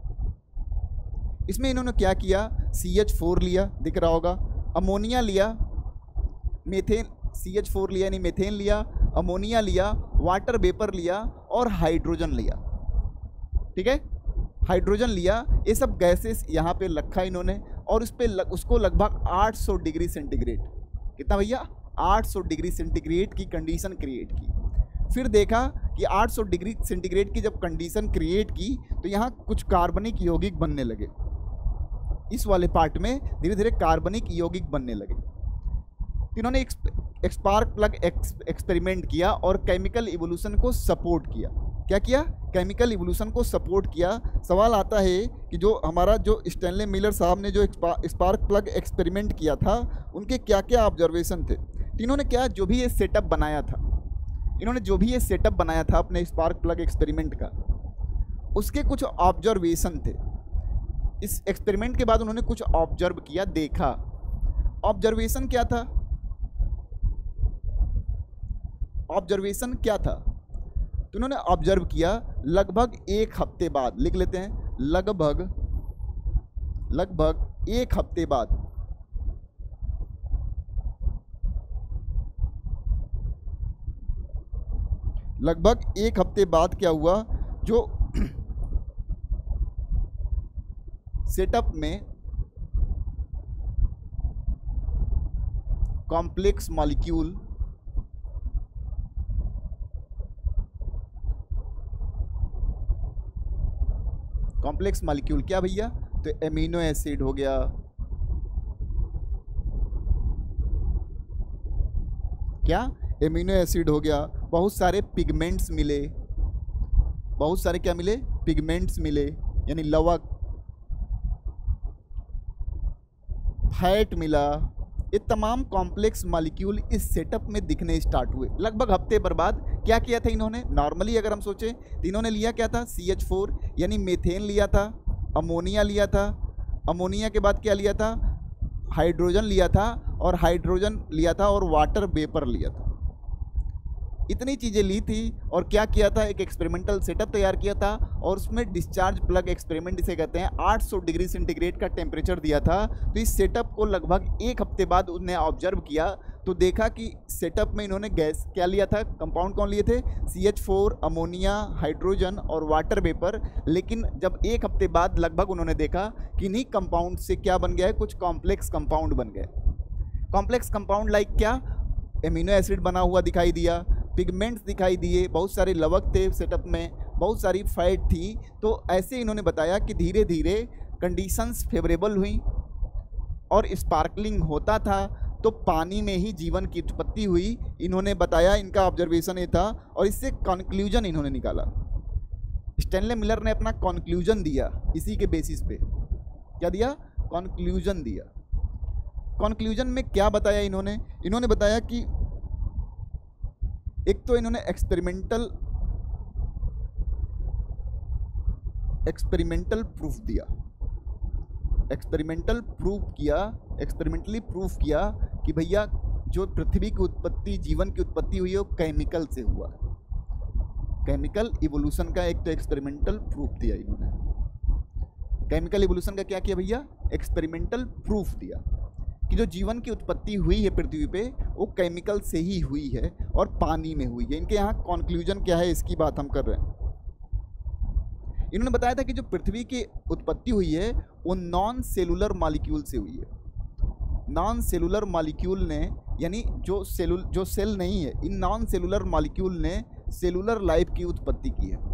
इसमें इन्होंने क्या किया, सी एच फोर लिया, दिख रहा होगा, अमोनिया लिया, मेथेन, सी एच फोर लिया यानी मेथेन लिया, अमोनिया लिया, वाटर वेपर लिया और हाइड्रोजन लिया। ठीक है, हाइड्रोजन लिया। ये सब गैसेस यहाँ पे रखा इन्होंने और उस पर लग, उसको लगभग आठ सौ डिग्री सेंटीग्रेड, कितना भैया, आठ सौ डिग्री सेंटीग्रेड की कंडीशन क्रिएट की। फिर देखा कि आठ सौ डिग्री सेंटीग्रेड की जब कंडीशन क्रिएट की तो यहाँ कुछ कार्बनिक यौगिक बनने लगे। इस वाले पार्ट में धीरे धीरे कार्बनिक यौगिक बनने लगे। तो इन्होंने स्पार्क प्लग एक्सपेरिमेंट किया और केमिकल इवोल्यूशन को सपोर्ट किया। क्या किया? केमिकल इवोल्यूशन को सपोर्ट किया। सवाल आता है कि जो हमारा जो स्टैनले मिलर साहब ने जो स्पार्क प्लग एक्सपेरिमेंट किया था उनके क्या क्या ऑब्जर्वेशन थे। तो इन्होंने क्या, जो भी ये सेटअप बनाया था, इन्होंने जो भी ये सेटअप बनाया था अपने स्पार्क प्लग एक्सपेरिमेंट का, उसके कुछ ऑब्जर्वेशन थे। इस एक्सपेरिमेंट के बाद उन्होंने कुछ ऑब्जर्व किया, देखा। ऑब्जर्वेशन क्या था? ऑब्जर्वेशन क्या था? तो उन्होंने ऑब्जर्व किया लगभग एक हफ्ते बाद, लिख लेते हैं, लगभग लगभग एक हफ्ते बाद लगभग एक हफ्ते बाद क्या हुआ, जो सेटअप में कॉम्प्लेक्स मॉलिक्यूल कॉम्प्लेक्स मॉलिक्यूल क्या भैया? तो एमिनो एसिड हो गया, क्या एमिनो एसिड हो गया, बहुत सारे पिगमेंट्स मिले, बहुत सारे क्या मिले? पिगमेंट्स मिले, यानी लवक, फैट मिला। ये तमाम कॉम्प्लेक्स मॉलिक्यूल इस सेटअप में दिखने स्टार्ट हुए लगभग हफ्ते भर बाद। क्या किया था इन्होंने? नॉर्मली अगर हम सोचें तो इन्होंने लिया क्या था? सी एच फोर यानी मीथेन लिया था, अमोनिया लिया था, अमोनिया के बाद क्या लिया था? हाइड्रोजन लिया था, और हाइड्रोजन लिया था और वाटर वेपर लिया था। इतनी चीज़ें ली थी और क्या किया था? एक एक्सपेरिमेंटल सेटअप तैयार किया था और उसमें डिस्चार्ज प्लग एक्सपेरिमेंट इसे कहते हैं, आठ सौ डिग्री सेंटीग्रेड का टेम्परेचर दिया था। तो इस सेटअप को लगभग एक हफ्ते बाद उन्हें ऑब्जर्व किया तो देखा कि सेटअप में इन्होंने गैस क्या लिया था? कंपाउंड कौन लिए थे? C H four, ammonia, hydrogen और वाटर वेपर। लेकिन जब एक हफ्ते बाद लगभग उन्होंने देखा कि इन्हीं कंपाउंड से क्या बन गया है? कुछ कॉम्प्लेक्स कंपाउंड बन गए। कॉम्प्लेक्स कंपाउंड लाइक क्या? एमिनो एसिड बना हुआ दिखाई दिया, पिगमेंट्स दिखाई दिए, बहुत सारे लवक थे सेटअप में, बहुत सारी फैट थी। तो ऐसे इन्होंने बताया कि धीरे धीरे कंडीशंस फेवरेबल हुई और स्पार्कलिंग होता था, तो पानी में ही जीवन की उत्पत्ति हुई। इन्होंने बताया, इनका ऑब्जर्वेशन ये था और इससे कंक्लूजन इन्होंने निकाला। स्टैनले मिलर ने अपना कंक्लूजन दिया, इसी के बेसिस पे क्या दिया? कंक्लूजन दिया। कंक्लूजन में क्या बताया इन्होंने? इन्होंने बताया कि एक तो इन्होंने एक्सपेरिमेंटल एक्सपेरिमेंटल प्रूफ दिया, एक्सपेरिमेंटल प्रूफ किया, एक्सपेरिमेंटली प्रूफ किया कि भैया जो पृथ्वी की उत्पत्ति, जीवन की उत्पत्ति हुई है वो केमिकल से हुआ। केमिकल इवोल्यूशन का एक तो एक्सपेरिमेंटल प्रूफ दिया इन्होंने। केमिकल इवोल्यूशन का क्या किया भैया? एक्सपेरिमेंटल प्रूफ दिया कि जो जीवन की उत्पत्ति हुई है पृथ्वी पे वो केमिकल से ही हुई है और पानी में हुई है। इनके यहाँ कंक्लूजन क्या है इसकी बात हम कर रहे हैं। इन्होंने बताया था कि जो पृथ्वी की उत्पत्ति हुई है वो नॉन सेलुलर मॉलिक्यूल से हुई है। नॉन सेलुलर मॉलिक्यूल ने, यानी जो सेलुल जो सेल नहीं है, इन नॉन सेलुलर मॉलिक्यूल ने सेलुलर लाइफ की उत्पत्ति की है।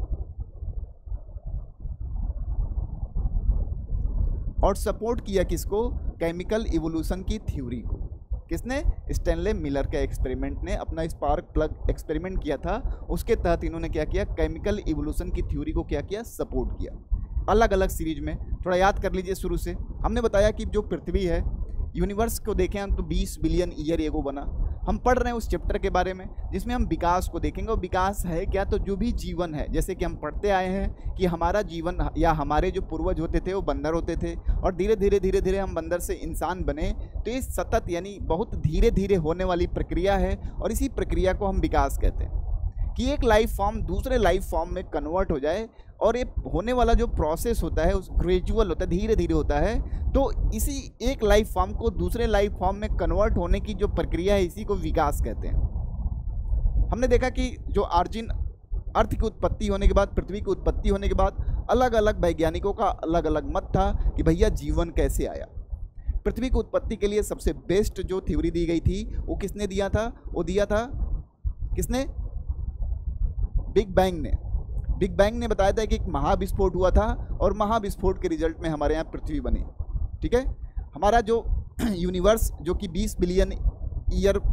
और सपोर्ट किया किसको? केमिकल इवोल्यूशन की थ्योरी को। किसने? स्टैनले मिलर के एक्सपेरिमेंट ने अपना स्पार्क प्लग एक्सपेरिमेंट किया था, उसके तहत इन्होंने क्या किया? केमिकल इवोल्यूशन की थ्योरी को क्या किया? सपोर्ट किया। अलग अलग सीरीज में थोड़ा याद कर लीजिए। शुरू से हमने बताया कि जो पृथ्वी है, यूनिवर्स को देखें हम तो बीस बिलियन ईयर एगो बना। हम पढ़ रहे हैं उस चैप्टर के बारे में जिसमें हम विकास को देखेंगे। और विकास है क्या? तो जो भी जीवन है, जैसे कि हम पढ़ते आए हैं कि हमारा जीवन या हमारे जो पूर्वज होते थे वो बंदर होते थे और धीरे धीरे धीरे धीरे हम बंदर से इंसान बने। तो ये सतत यानी बहुत धीरे धीरे होने वाली प्रक्रिया है और इसी प्रक्रिया को हम विकास कहते हैं कि एक लाइफ फॉर्म दूसरे लाइफ फॉर्म में कन्वर्ट हो जाए। और ये होने वाला जो प्रोसेस होता है उस ग्रेजुअल होता है, धीरे धीरे होता है। तो इसी एक लाइफ फॉर्म को दूसरे लाइफ फॉर्म में कन्वर्ट होने की जो प्रक्रिया है इसी को विकास कहते हैं। हमने देखा कि जो आर्जिन अर्थ की उत्पत्ति होने के बाद, पृथ्वी की उत्पत्ति होने के बाद अलग अलग वैज्ञानिकों का अलग अलग मत था कि भैया जीवन कैसे आया। पृथ्वी की उत्पत्ति के लिए सबसे बेस्ट जो थ्योरी दी गई थी वो किसने दिया था? वो दिया था किसने? बिग बैंग ने। बिग बैंग ने बताया था कि एक महाविस्फोट हुआ था और महाविस्फोट के रिजल्ट में हमारे यहाँ पृथ्वी बनी। ठीक है, हमारा जो यूनिवर्स जो कि बीस बिलियन ईयर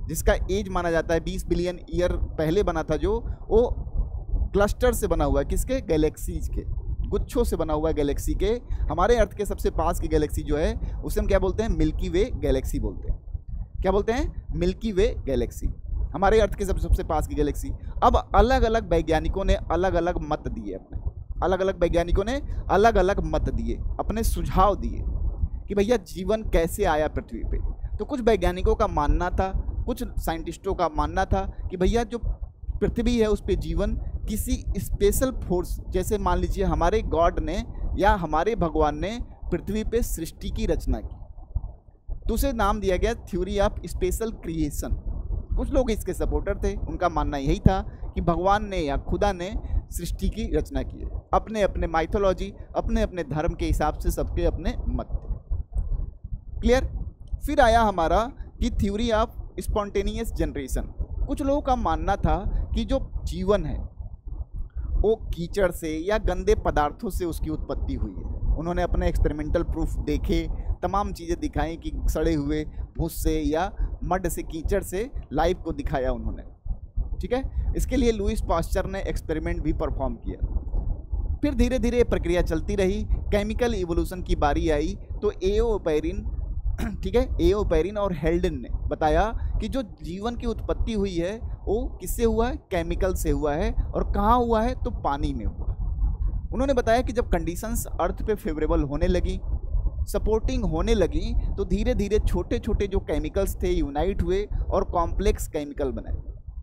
जिसका एज माना जाता है बीस बिलियन ईयर पहले बना था, जो वो क्लस्टर से बना हुआ है, किसके, गैलेक्सीज के, गुच्छों से बना हुआ है गैलेक्सी के। हमारे अर्थ के सबसे पास की गैलेक्सी जो है उसे हम क्या बोलते हैं, मिल्की वे गैलेक्सी बोलते हैं। क्या बोलते हैं, मिल्की वे गैलेक्सी, हमारे अर्थ के सबसे सबसे पास की गैलेक्सी। अब अलग अलग वैज्ञानिकों ने अलग अलग मत दिए, अपने अलग अलग वैज्ञानिकों ने अलग अलग मत दिए, अपने सुझाव दिए कि भैया जीवन कैसे आया पृथ्वी पे। तो कुछ वैज्ञानिकों का मानना था, कुछ साइंटिस्टों का मानना था कि भैया जो पृथ्वी है उस पर जीवन किसी स्पेशल फोर्स, जैसे मान लीजिए हमारे गॉड ने या हमारे भगवान ने पृथ्वी पे सृष्टि की रचना की, तो उसे नाम दिया गया थ्योरी ऑफ स्पेशल क्रिएशन। कुछ लोग इसके सपोर्टर थे, उनका मानना यही था कि भगवान ने या खुदा ने सृष्टि की रचना की है। अपने अपने माइथोलॉजी, अपने अपने धर्म के हिसाब से सबके अपने मत थे। क्लियर। फिर आया हमारा कि थ्योरी ऑफ स्पॉन्टेनियस जनरेशन। कुछ लोगों का मानना था कि जो जीवन है वो कीचड़ से या गंदे पदार्थों से उसकी उत्पत्ति हुई है। उन्होंने अपने एक्सपेरिमेंटल प्रूफ देखे, तमाम चीज़ें दिखाई कि सड़े हुए भूस से या मड से, कीचड़ से लाइफ को दिखाया उन्होंने। ठीक है, इसके लिए लुईस पास्चर ने एक्सपेरिमेंट भी परफॉर्म किया। फिर धीरे धीरे प्रक्रिया चलती रही, केमिकल इवोल्यूशन की बारी आई तो एओपेरिन, ठीक है, एओपेरिन और हेल्डन ने बताया कि जो जीवन की उत्पत्ति हुई है वो किससे हुआ है, केमिकल से हुआ है। और कहाँ हुआ है, तो पानी में हुआ। उन्होंने बताया कि जब कंडीशंस अर्थ पे फेवरेबल होने लगी, सपोर्टिंग होने लगी, तो धीरे धीरे छोटे छोटे जो केमिकल्स थे यूनाइट हुए और कॉम्प्लेक्स केमिकल बने।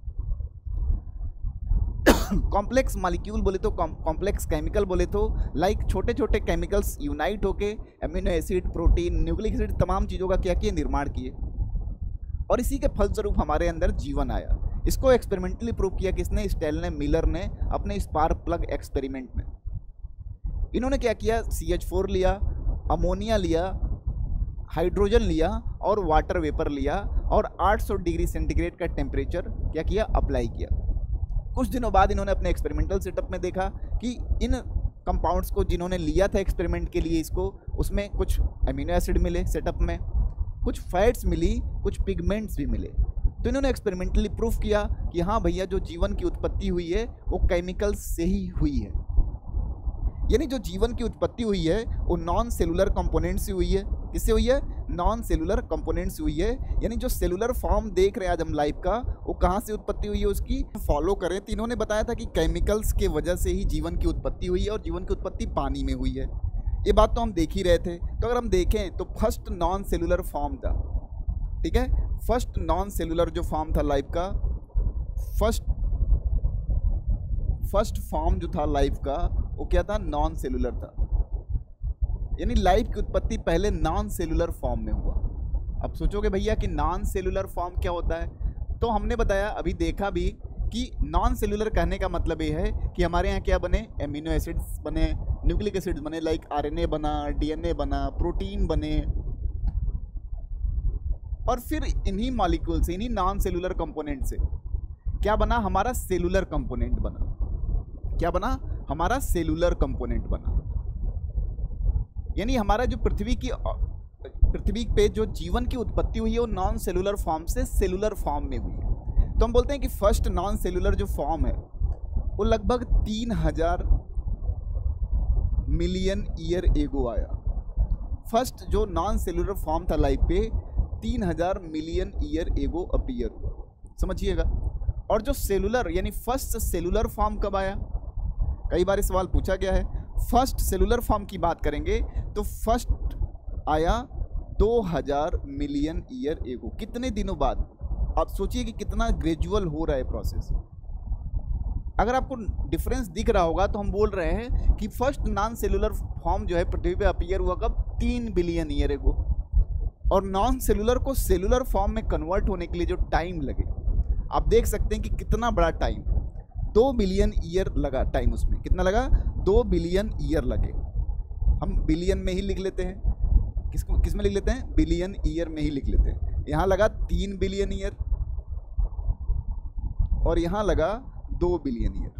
कॉम्प्लेक्स मॉलिक्यूल बोले तो, कॉम्प्लेक्स केमिकल बोले तो, लाइक छोटे छोटे केमिकल्स यूनाइट होके amino acid, protein, nucleic acid, तमाम चीज़ों का क्या किए, निर्माण किए। और इसी के फलस्वरूप हमारे अंदर जीवन आया। इसको एक्सपेरिमेंटली प्रूव किया किसने, स्टेनले मिलर ने अपने स्पार्क प्लग एक्सपेरिमेंट में। इन्होंने क्या किया, सी एच फोर लिया, अमोनिया लिया, हाइड्रोजन लिया और वाटर वेपर लिया और आठ सौ डिग्री सेंटीग्रेड का टेम्परेचर क्या किया, अप्लाई किया। कुछ दिनों बाद इन्होंने अपने एक्सपेरिमेंटल सेटअप में देखा कि इन कंपाउंड्स को जिन्होंने लिया था एक्सपेरिमेंट के लिए, इसको उसमें कुछ अमीनो एसिड मिले सेटअप में, कुछ फैट्स मिली, कुछ पिगमेंट्स भी मिले। तो इन्होंने एक्सपेरिमेंटली प्रूफ किया कि हाँ भैया जो जीवन की उत्पत्ति हुई है वो केमिकल्स से ही हुई है। यानी जो जीवन की उत्पत्ति हुई है वो नॉन सेलुलर कंपोनेंट से हुई है। किससे हुई है, नॉन सेलुलर कंपोनेंट से हुई है। यानी जो सेलुलर फॉर्म देख रहे हैं आज हम लाइफ का, वो कहाँ से उत्पत्ति हुई है उसकी, फॉलो करें तो इन्होंने बताया था कि केमिकल्स के वजह से ही जीवन की उत्पत्ति हुई है और जीवन की उत्पत्ति पानी में हुई है। ये बात तो हम देख ही रहे थे। तो अगर हम देखें तो फर्स्ट नॉन सेलुलर फॉर्म था, ठीक है, फर्स्ट नॉन सेलुलर जो फॉर्म था लाइफ का, फर्स्ट फर्स्ट फॉर्म जो था लाइफ का वो क्या था, नॉन सेलुलर था। यानी लाइफ की उत्पत्ति पहले नॉन सेलुलर फॉर्म में हुआ। अब सोचोगे भैया कि नॉन सेलुलर फॉर्म क्या होता है, तो हमने बताया, अभी देखा भी कि नॉन सेलुलर कहने का मतलब ये है कि हमारे यहाँ क्या बने, एमिनो एसिड्स बने, न्यूक्लिक एसिड्स बने, लाइक आरएनए बना, डीएनए बना, प्रोटीन बने, और फिर इन्हीं मॉलिक्यूल से, इन्हीं नॉन सेलुलर कंपोनेंट से क्या बना, हमारा सेलुलर कंपोनेंट बना। क्या बना, हमारा सेलुलर कंपोनेंट बना। यानी हमारा जो पृथ्वी की पृथ्वी पे जो जीवन की उत्पत्ति हुई है वो नॉन सेलुलर फॉर्म से सेलुलर फॉर्म में हुई है। तो हम बोलते हैं कि फर्स्ट नॉन सेलुलर जो फॉर्म है वो लगभग तीन हजार मिलियन ईयर एगो आया। फर्स्ट जो नॉन सेलुलर फॉर्म था लाइफ पे तीन हजार मिलियन ईयर एगो अपीयर हुआ, समझिएगा। और जो सेलुलर यानी फर्स्ट सेलुलर फॉर्म कब आया, कई बार सवाल पूछा गया है। फर्स्ट सेलुलर फॉर्म की बात करेंगे तो फर्स्ट आया दो हजार मिलियन ईयर एगो। कितने दिनों बाद, आप सोचिए कि कितना ग्रेजुअल हो रहा है प्रोसेस। अगर आपको डिफरेंस दिख रहा होगा तो हम बोल रहे हैं कि फर्स्ट नॉन सेलुलर फॉर्म जो है पृथ्वी पे अपीयर हुआ कब, तीन बिलियन ईयर एगो। और नॉन सेलुलर को सेलुलर फॉर्म में कन्वर्ट होने के लिए जो टाइम लगे, आप देख सकते हैं कि कितना बड़ा टाइम, दो बिलियन ईयर लगा टाइम। उसमें कितना लगा, दो बिलियन ईयर लगे। हम बिलियन में ही लिख लेते हैं, किसको किस में लिख लेते हैं, बिलियन ईयर में ही लिख लेते हैं। यहाँ लगा तीन बिलियन ईयर और यहाँ लगा दो बिलियन ईयर,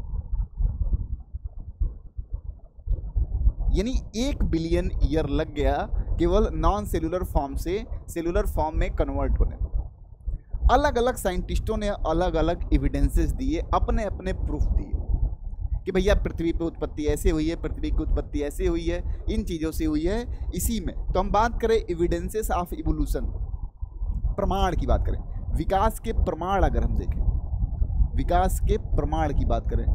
यानी एक बिलियन ईयर लग गया केवल नॉन सेलुलर फॉर्म से सेलुलर फॉर्म में कन्वर्ट होने में। अलग अलग साइंटिस्टों ने अलग अलग एविडेंसेस दिए, अपने अपने प्रूफ दिए कि भैया पृथ्वी पे उत्पत्ति ऐसे हुई है, पृथ्वी की उत्पत्ति ऐसे हुई है, इन चीज़ों से हुई है। इसी में तो हम बात करें एविडेंसेस ऑफ इवोल्यूशन, प्रमाण की बात करें, विकास के प्रमाण अगर हम देखें, विकास के प्रमाण की बात करें,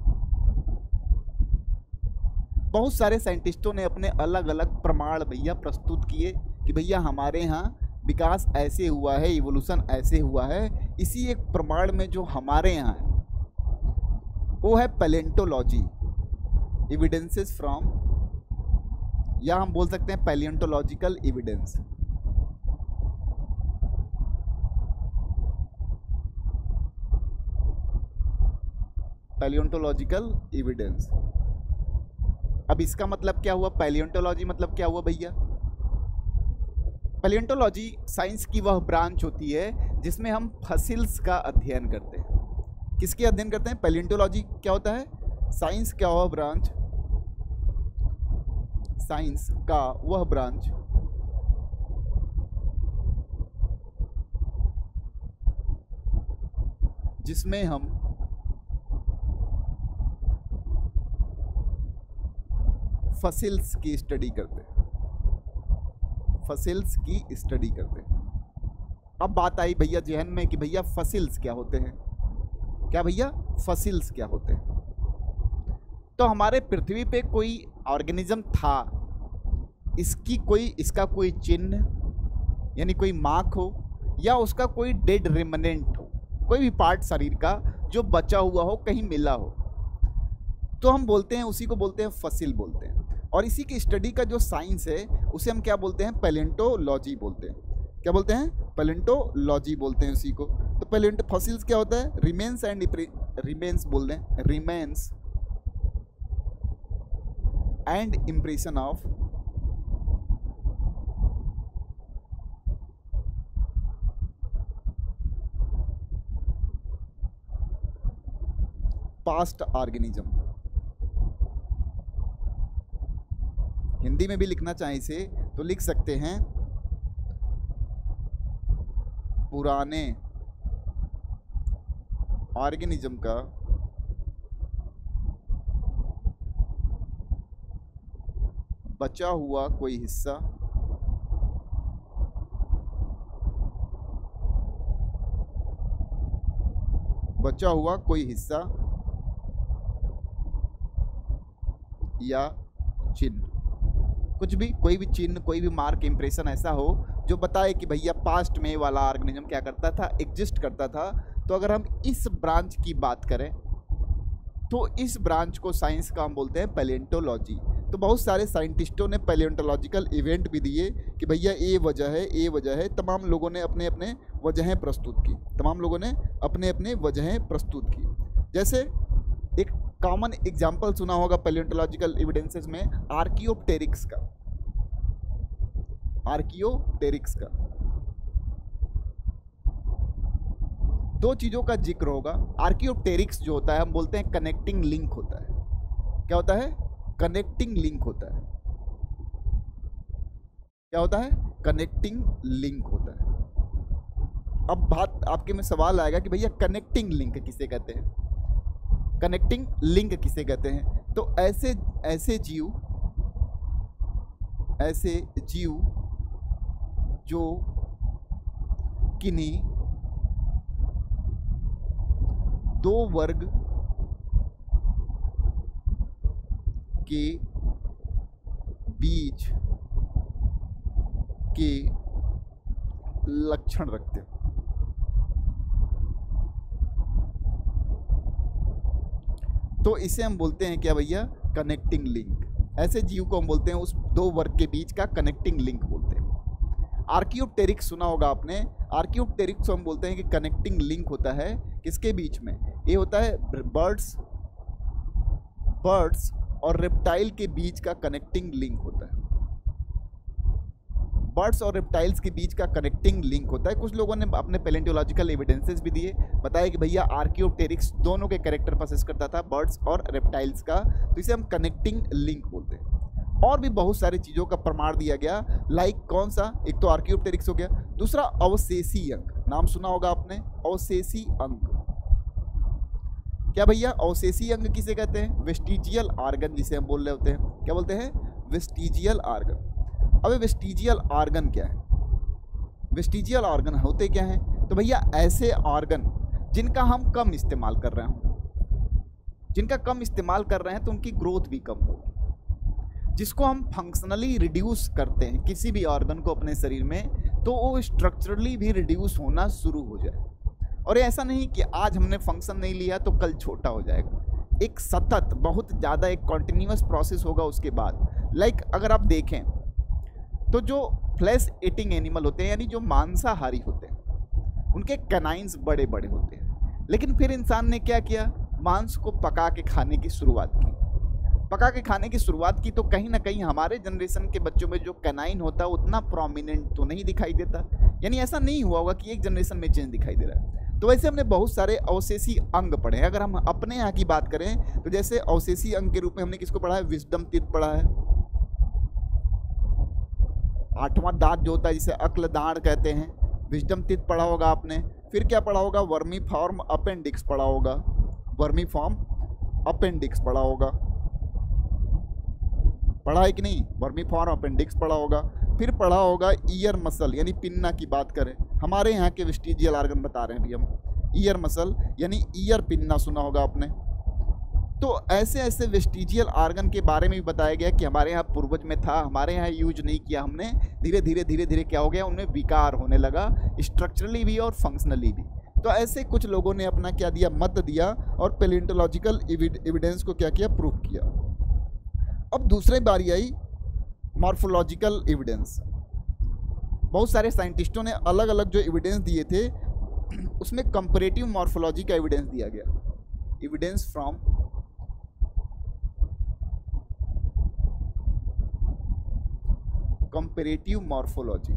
बहुत सारे साइंटिस्टों ने अपने अलग अलग प्रमाण भैया प्रस्तुत किए कि भैया हमारे यहाँ विकास ऐसे हुआ है, इवोल्यूशन ऐसे हुआ है। इसी एक प्रमाण में जो हमारे यहाँ है वो है पैलियोंटोलॉजी, एविडेंसेस फ्रॉम, या हम बोल सकते हैं पैलियोंटोलॉजिकल एविडेंस। Palaeontological evidence. अब इसका मतलब क्या हुआ? पैलियोंटोलॉजी मतलब क्या हुआ भैया? पैलियोंटोलॉजी साइंस की वह ब्रांच होती है जिसमें हम फसिल्स का अध्ययन करते हैं। किसके अध्ययन करते हैं? पैलियोंटोलॉजी क्या होता है? साइंस का वह ब्रांच, साइंस का वह ब्रांच जिसमें हम फसिल्स की स्टडी करते हैं, फसिल्स की स्टडी करते हैं। अब बात आई भैया जहन में कि भैया फसिल्स क्या होते हैं? क्या भैया फसिल्स क्या होते हैं? तो हमारे पृथ्वी पे कोई ऑर्गेनिज्म था, इसकी कोई, इसका कोई चिन्ह यानी कोई मार्क हो, या उसका कोई डेड रिमेनेंट हो, कोई भी पार्ट शरीर का जो बचा हुआ हो, कहीं मिला हो, तो हम बोलते हैं, उसी को बोलते हैं फसिल बोलते हैं। और इसी की स्टडी का जो साइंस है उसे हम क्या बोलते हैं? पैलियोंटोलॉजी बोलते हैं। क्या बोलते हैं? पैलियोंटोलॉजी बोलते हैं उसी को। तो पैलियोंटो फॉसिल्स क्या होता है? रिमेन्स एंड रिमेन्स बोल दें, remains and impression of past organism. Hindi में भी लिखना चाहें इसे तो लिख सकते हैं पुराने ऑर्गेनिज्म का बचा हुआ कोई हिस्सा बचा हुआ कोई हिस्सा या चिन्ह, कुछ भी, कोई भी चिन्ह, कोई भी मार्क, इंप्रेशन ऐसा हो जो बताए कि भैया पास्ट में वाला ऑर्गेनिज्म क्या करता था, एग्जिस्ट करता था। तो अगर हम इस ब्रांच की बात करें तो इस ब्रांच को साइंस का हम बोलते हैं पैलियोंटोलॉजी। तो बहुत सारे साइंटिस्टों ने पैलियोंटोलॉजिकल इवेंट भी दिए कि भैया ये वजह है, ये वजह है। तमाम लोगों ने अपने अपने वजहें प्रस्तुत की, तमाम लोगों ने अपने अपने वजहें प्रस्तुत की। जैसे एक कॉमन एग्जाम्पल सुना होगा पैलियोंटोलॉजिकल एविडेंसेस में, आर्कियोप्टेरिक्स का, आर्कियोप्टेरिक्स का। दो चीज़ों का जिक्र होगा। आर्कियोप्टेरिक्स जो होता है हम बोलते हैं कनेक्टिंग लिंक होता है। क्या होता है? कनेक्टिंग लिंक होता है। क्या होता है? कनेक्टिंग लिंक होता है। अब बात आपके में सवाल आएगा कि भैया कनेक्टिंग लिंक किसे कहते हैं, कनेक्टिंग लिंक किसे कहते हैं? तो ऐसे ऐसे जीव ऐसे जीव जो किन्हीं दो वर्ग के बीच के लक्षण रखते हैं। तो इसे हम बोलते हैं क्या भैया? Connecting link. ऐसे जीव को हम बोलते हैं उस दो वर्ग के बीच का कनेक्टिंग लिंक बोलते हैं। आर्कियोप्टेरिक्स सुना होगा आपने। आर्कियोप्टेरिक्स हम बोलते हैं कि कनेक्टिंग लिंक होता है किसके बीच में? ये होता है बर्ड्स बर्ड्स और रेप्टाइल के बीच का कनेक्टिंग लिंक होता है। बर्ड्स और रेप्टाइल्स के बीच का कनेक्टिंग लिंक होता है। कुछ लोगों ने अपने पैलियोंटोलॉजिकल एविडेंसेस भी दिए, बताया कि भैया आर्कियोप्टेरिक्स दोनों के कैरेक्टर पोसेस करता था, बर्ड्स और रेप्टाइल्स का। तो इसे हम कनेक्टिंग लिंक बोलते हैं। और भी बहुत सारी चीज़ों का प्रमाण दिया गया, लाइक कौन सा? एक तो आर्कियोप्टेरिक्स हो गया, दूसरा अवशेषी अंग। नाम सुना होगा आपने, अवशेषी अंग। क्या भैया अवशेषी अंग किसे कहते हैं? वेस्टिजियल आर्गन जिसे हम बोल रहे होते हैं। क्या बोलते हैं? Vestigial organ. अब वेस्टिजियल आर्गन क्या है? वेस्टिजियल आर्गन होते क्या हैं? तो भैया ऐसे आर्गन जिनका हम कम इस्तेमाल कर रहे हैं, जिनका कम इस्तेमाल कर रहे हैं तो उनकी ग्रोथ भी कम होगी। जिसको हम फंक्शनली रिड्यूस करते हैं किसी भी ऑर्गन को अपने शरीर में, तो वो स्ट्रक्चरली भी रिड्यूस होना शुरू हो जाए। और ऐसा नहीं कि आज हमने फंक्शन नहीं लिया तो कल छोटा हो जाएगा। एक सतत बहुत ज़्यादा एक कॉन्टिन्यूस प्रोसेस होगा उसके बाद। लाइक अगर आप देखें तो जो फ्लैश ईटिंग एनिमल होते हैं, यानी जो मांसाहारी होते हैं, उनके कैनाइन्स बड़े बड़े होते हैं। लेकिन फिर इंसान ने क्या किया? मांस को पका के खाने की शुरुआत की। पका के खाने की शुरुआत की तो कहीं ना कहीं हमारे जनरेशन के बच्चों में जो कैनाइन होता है उतना प्रोमिनेंट तो नहीं दिखाई देता। यानी ऐसा नहीं हुआ होगा कि एक जनरेशन में चेंज दिखाई दे रहा है। तो वैसे हमने बहुत सारे अवशेषी अंग पढ़े हैं। अगर हम अपने यहाँ की बात करें तो जैसे अवशेषी अंग के रूप में हमने किसको पढ़ा है? विजडम टीथ पढ़ा है। आठवां दांत जो होता है जिसे अक्ल दाढ़ कहते हैं, विजडम टीथ पढ़ा होगा आपने। फिर क्या पढ़ा होगा? वर्मी फॉर्म अपेंडिक्स पढ़ा होगा। वर्मी फॉर्म अपेंडिक्स पढ़ा होगा, पढ़ा है कि नहीं? वर्मी फॉर्म अपेंडिक्स पढ़ा होगा। फिर पढ़ा होगा ईयर मसल, यानी पिन्ना की बात करें, हमारे यहाँ के वेस्टिजियल आर्गन बता रहे हैं अभी हम। ईयर मसल यानी ईयर पिन्ना सुना होगा आपने। तो ऐसे ऐसे वेस्टिजियल आर्गन के बारे में भी बताया गया कि हमारे यहाँ पूर्वज में था, हमारे यहाँ यूज नहीं किया हमने, धीरे धीरे धीरे धीरे क्या हो गया? उनमें विकार होने लगा, स्ट्रक्चरली भी और फंक्शनली भी। तो ऐसे कुछ लोगों ने अपना क्या दिया? मत दिया और पैलियोंटोलॉजिकल एविडेंस को क्या किया? प्रूव किया। अब दूसरी बारी आई मॉर्फोलॉजिकल एविडेंस। बहुत सारे साइंटिस्टों ने अलग अलग जो एविडेंस दिए थे उसमें कंपैरेटिव मॉर्फोलॉजी का एविडेंस दिया गया। Evidence from comparative morphology.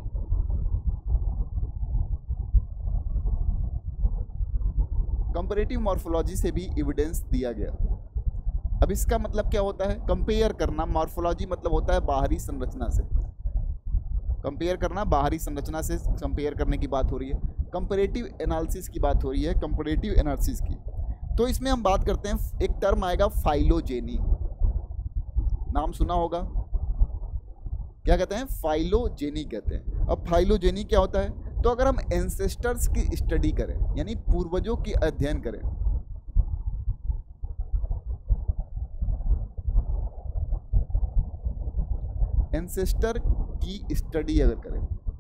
Comparative morphology से भी एविडेंस दिया गया। अब इसका मतलब क्या होता है? कंपेयर करना। मॉर्फोलॉजी मतलब होता है बाहरी संरचना से कंपेयर करना, बाहरी संरचना से कंपेयर करने की बात हो रही है। कंपैरेटिव एनालिसिस की बात हो रही है, कंपैरेटिव एनालिसिस की। तो इसमें हम बात करते हैं, एक टर्म आएगा फाइलोजेनी, नाम सुना होगा। क्या कहते हैं? फाइलोजेनी कहते हैं। अब फाइलोजेनी क्या होता है? तो अगर हम एंसेस्टर्स की स्टडी करें, यानी पूर्वजों की अध्ययन करें, एंसेस्टर की स्टडी अगर करें,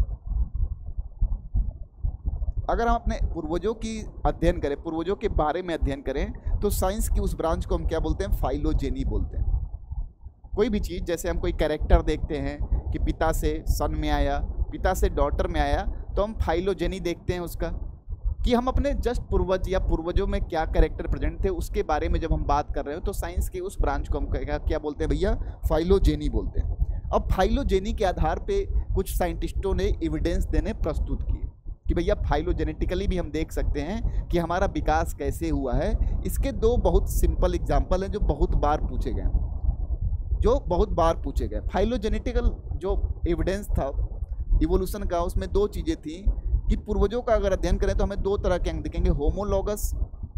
अगर हम अपने पूर्वजों की अध्ययन करें, पूर्वजों के बारे में अध्ययन करें, तो साइंस की उस ब्रांच को हम क्या बोलते हैं? फाइलोजेनी बोलते हैं। कोई भी चीज़, जैसे हम कोई कैरेक्टर देखते हैं कि पिता से सन में आया, पिता से डॉटर में आया, तो हम फाइलोजेनी देखते हैं उसका, कि हम अपने जस्ट पूर्वज या पूर्वजों में क्या कैरेक्टर प्रेजेंट थे उसके बारे में जब हम बात कर रहे हो, तो साइंस के उस ब्रांच को हम क्या क्या बोलते हैं भैया? फाइलोजेनी बोलते हैं। अब फाइलोजेनी के आधार पे कुछ साइंटिस्टों ने एविडेंस देने प्रस्तुत किए कि भैया फाइलोजेनेटिकली भी हम देख सकते हैं कि हमारा विकास कैसे हुआ है। इसके दो बहुत सिंपल एग्जाम्पल हैं जो बहुत बार पूछे गए जो बहुत बार पूछे गए फाइलोजेनेटिकल जो एविडेंस था इवोल्यूशन का, उसमें दो चीज़ें थी कि पूर्वजों का अगर अध्ययन करें तो हमें दो तरह के अंग दिखेंगे, होमोलॉगस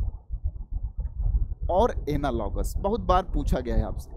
और एनालॉगस। बहुत बार पूछा गया है आपसे।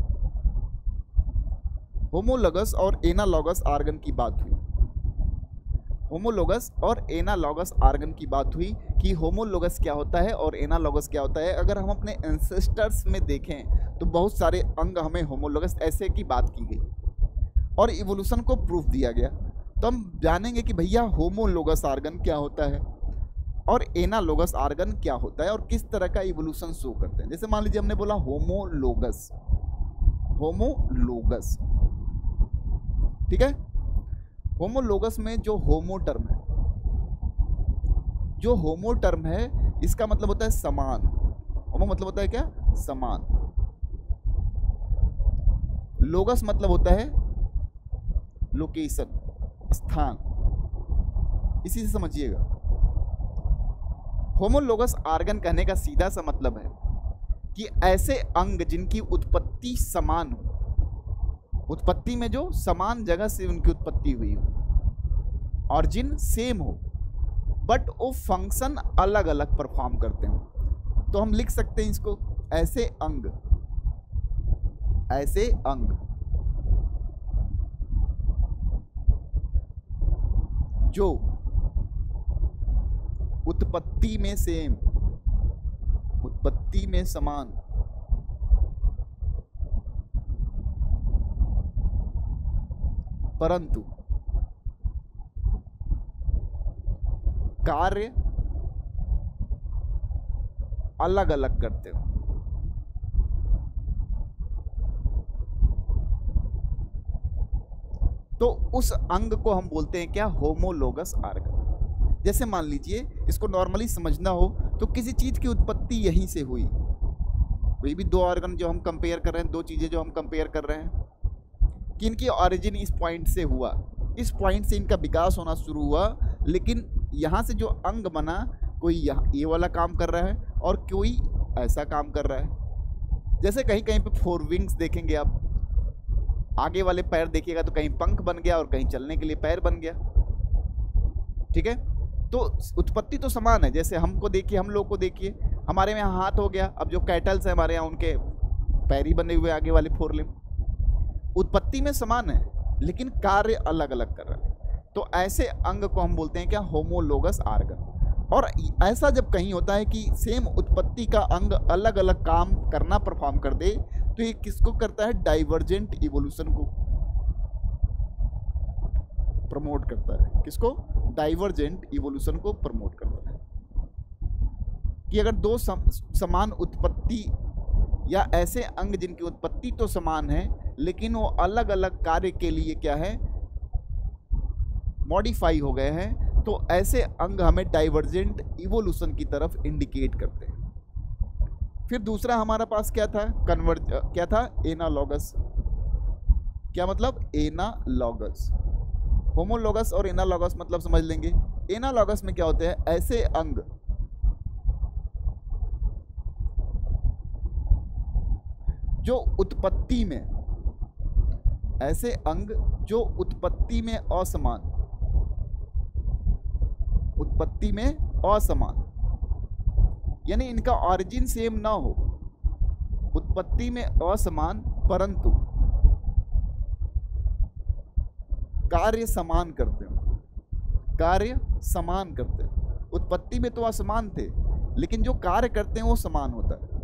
होमोलॉगस और एनालॉगस आर्गन की बात हुई। होमोलॉगस और एनालॉगस आर्गन की बात हुई कि होमोलॉगस क्या होता है और एनालॉगस क्या होता है। अगर हम अपने एंसेस्टर्स में देखें तो बहुत सारे अंग हमें होमोलॉगस ऐसे की बात की गई और इवोल्यूशन को प्रूफ दिया गया। तो हम जानेंगे कि भैया होमोलॉगस आर्गन क्या होता है और एनालॉगस आर्गन क्या होता है और किस तरह का इवोल्यूशन शो करते हैं। जैसे मान लीजिए हमने बोला होमोलॉगस, होमोलॉगस, ठीक है। होमोलॉगस में जो होमो टर्म है, जो होमो टर्म है इसका मतलब होता है समान। होमो मतलब होता है क्या? समान। लोगस मतलब होता है लोकेशन, स्थान। इसी से समझिएगा। होमोलॉगस आर्गन कहने का सीधा सा मतलब है कि ऐसे अंग जिनकी उत्पत्ति समान हो, उत्पत्ति में जो समान जगह से उनकी उत्पत्ति हुई हो, ऑरिजिन सेम हो, बट वो फंक्शन अलग अलग परफॉर्म करते हैं। तो हम लिख सकते हैं इसको ऐसे अंग, ऐसे अंग जो उत्पत्ति में सेम, उत्पत्ति में समान, परंतु कार्य अलग अलग करते हो। तो उस अंग को हम बोलते हैं क्या? Homologous organ. जैसे मान लीजिए, इसको नॉर्मली समझना हो तो किसी चीज की उत्पत्ति यहीं से हुई। वही भी दो ऑर्गन जो हम कंपेयर कर रहे हैं, दो चीजें जो हम कंपेयर कर रहे हैं, कि इनकी ऑरिजिन इस पॉइंट से हुआ, इस पॉइंट से इनका विकास होना शुरू हुआ, लेकिन यहाँ से जो अंग बना, कोई यहाँ ये वाला काम कर रहा है और कोई ऐसा काम कर रहा है। जैसे कहीं कहीं पे फोर विंग्स देखेंगे आप, आगे वाले पैर देखिएगा तो कहीं पंख बन गया और कहीं चलने के लिए पैर बन गया। ठीक है, तो उत्पत्ति तो समान है। जैसे हमको देखिए, हम लोग को देखिए, हमारे में यहाँ हाथ हो गया, अब जो कैटल्स है हमारे यहाँ उनके पैर ही बने हुए आगे वाले फोर लिम्ब। उत्पत्ति में समान है लेकिन कार्य अलग अलग कर रहा है। तो ऐसे अंग को हम बोलते हैं क्या? Homologous organ. और ऐसा जब कहीं होता है कि सेम उत्पत्ति का अंग अलग अलग काम करना परफॉर्म कर दे, तो ये किसको करता है? डाइवर्जेंट इवोल्यूशन को प्रमोट करता है। किसको? डाइवर्जेंट इवोल्यूशन को प्रमोट करता है। कि अगर दो सम, समान उत्पत्ति या ऐसे अंग जिनकी उत्पत्ति तो समान है लेकिन वो अलग अलग कार्य के लिए क्या है? मॉडिफाई हो गए हैं, तो ऐसे अंग हमें डाइवर्जेंट इवोल्यूशन की तरफ इंडिकेट करते हैं। फिर दूसरा हमारा पास क्या था? कन्वर्ज क्या था? एनालॉगस। क्या मतलब? एनालॉगस। होमोलोगस और एनालॉगस मतलब समझ लेंगे। एनालॉगस में क्या होते हैं? ऐसे अंग जो उत्पत्ति में, ऐसे अंग जो उत्पत्ति में असमान, उत्पत्ति में असमान, यानी इनका ऑरिजिन सेम ना हो, उत्पत्ति में असमान परंतु कार्य समान करते हो, कार्य समान करते हैं। उत्पत्ति में तो असमान थे लेकिन जो कार्य करते हैं वो समान होता है।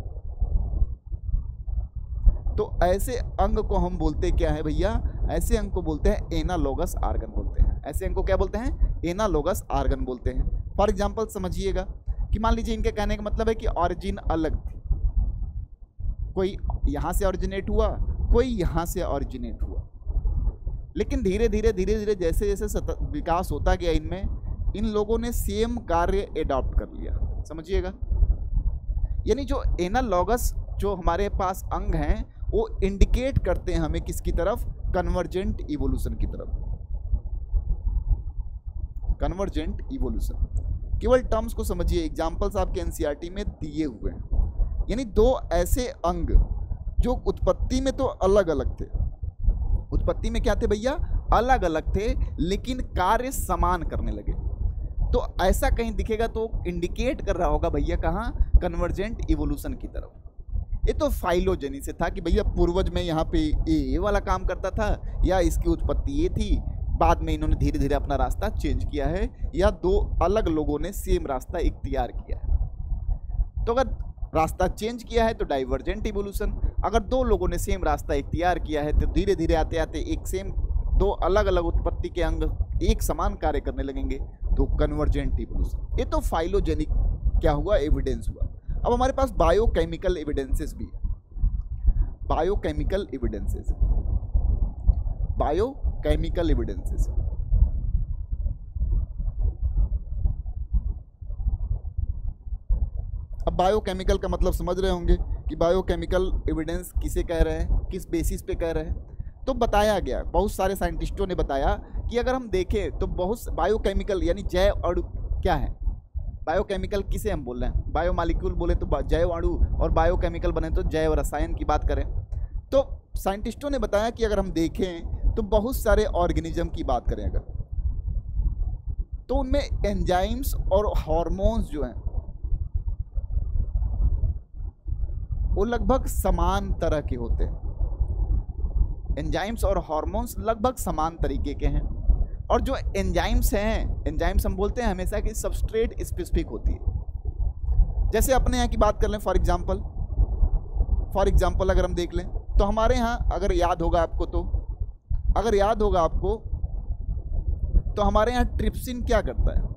तो ऐसे अंग को हम बोलते क्या है भैया? ऐसे अंग को बोलते हैं एनालॉगस आर्गन बोलते हैं। ऐसे अंग को क्या बोलते हैं? एनालॉगस आर्गन बोलते हैं। फॉर एग्जांपल समझिएगा कि मान लीजिए इनके कहने का मतलब है कि ऑरिजिन अलग थी, कोई यहाँ से ऑरिजिनेट हुआ, कोई यहाँ से ऑरिजिनेट हुआ, लेकिन धीरे धीरे धीरे धीरे जैसे जैसे विकास होता गया इनमें, इन लोगों ने सेम कार्य एडॉप्ट कर लिया। समझिएगा, यानी जो एनालॉगस जो हमारे पास अंग हैं वो इंडिकेट करते हैं हमें किसकी तरफ? कन्वर्जेंट इवोल्यूशन की तरफ। Convergent evolution. केवल टर्म्स को समझिए, एग्जांपल्स आपके एनसीईआरटी में दिए हुए हैं। यानी दो ऐसे अंग जो उत्पत्ति में तो अलग अलग थे, उत्पत्ति में क्या थे भैया? अलग अलग थे, लेकिन कार्य समान करने लगे। तो ऐसा कहीं दिखेगा तो इंडिकेट कर रहा होगा भैया कहाँ? कन्वर्जेंट इवोल्यूशन की तरफ। ये तो फाइलोजेनी से था कि भैया पूर्वज में यहाँ पे ये ये वाला काम करता था, या इसकी उत्पत्ति ये थी, बाद में इन्होंने धीरे धीरे अपना रास्ता चेंज किया है, या दो अलग लोगों ने सेम रास्ता इख्तियार किया है। तो अगर रास्ता चेंज किया है तो डाइवर्जेंट इवोल्यूशन, अगर दो लोगों ने सेम रास्ता इख्तियार किया है तो धीरे धीरे आते आते एक सेम दो अलग अलग उत्पत्ति के अंग एक समान कार्य करने लगेंगे, तो कन्वर्जेंट इवोल्यूशन। ये तो फाइलोजेनिक क्या हुआ? एविडेंस हुआ। अब हमारे पास बायोकेमिकल एविडेंसेस भी है। बायोकेमिकल एविडेंसेस, बायोकेमिकल एविडेंसेस अब बायोकेमिकल का मतलब समझ रहे होंगे कि बायोकेमिकल एविडेंस किसे कह रहे हैं, किस बेसिस पे कह रहे हैं। तो बताया गया, बहुत सारे साइंटिस्टों ने बताया कि अगर हम देखें तो बहुत बायोकेमिकल यानी जैव अणु क्या है? बायोकेमिकल किसे हम बोल रहे हैं? बायोमॉलिक्यूल बोले तो जैव अणु, और बायोकेमिकल बने तो जैव रसायन की बात करें। तो साइंटिस्टों ने बताया कि अगर हम देखें तो बहुत सारे ऑर्गेनिज्म की बात करें अगर, तो उनमें एंजाइम्स और हार्मोन्स जो हैं वो लगभग समान तरह के होते हैं। एंजाइम्स और हार्मोन्स लगभग समान तरीके के हैं। और जो एंजाइम्स हैं, एंजाइम्स हम बोलते हैं हमेशा कि सबस्ट्रेट स्पेसिफिक होती है। जैसे अपने यहाँ की बात कर लें, फॉर एग्जांपल फॉर एग्जांपल अगर हम देख लें तो हमारे यहाँ, अगर याद होगा आपको तो अगर याद होगा आपको तो हमारे यहाँ ट्रिप्सिन क्या करता है?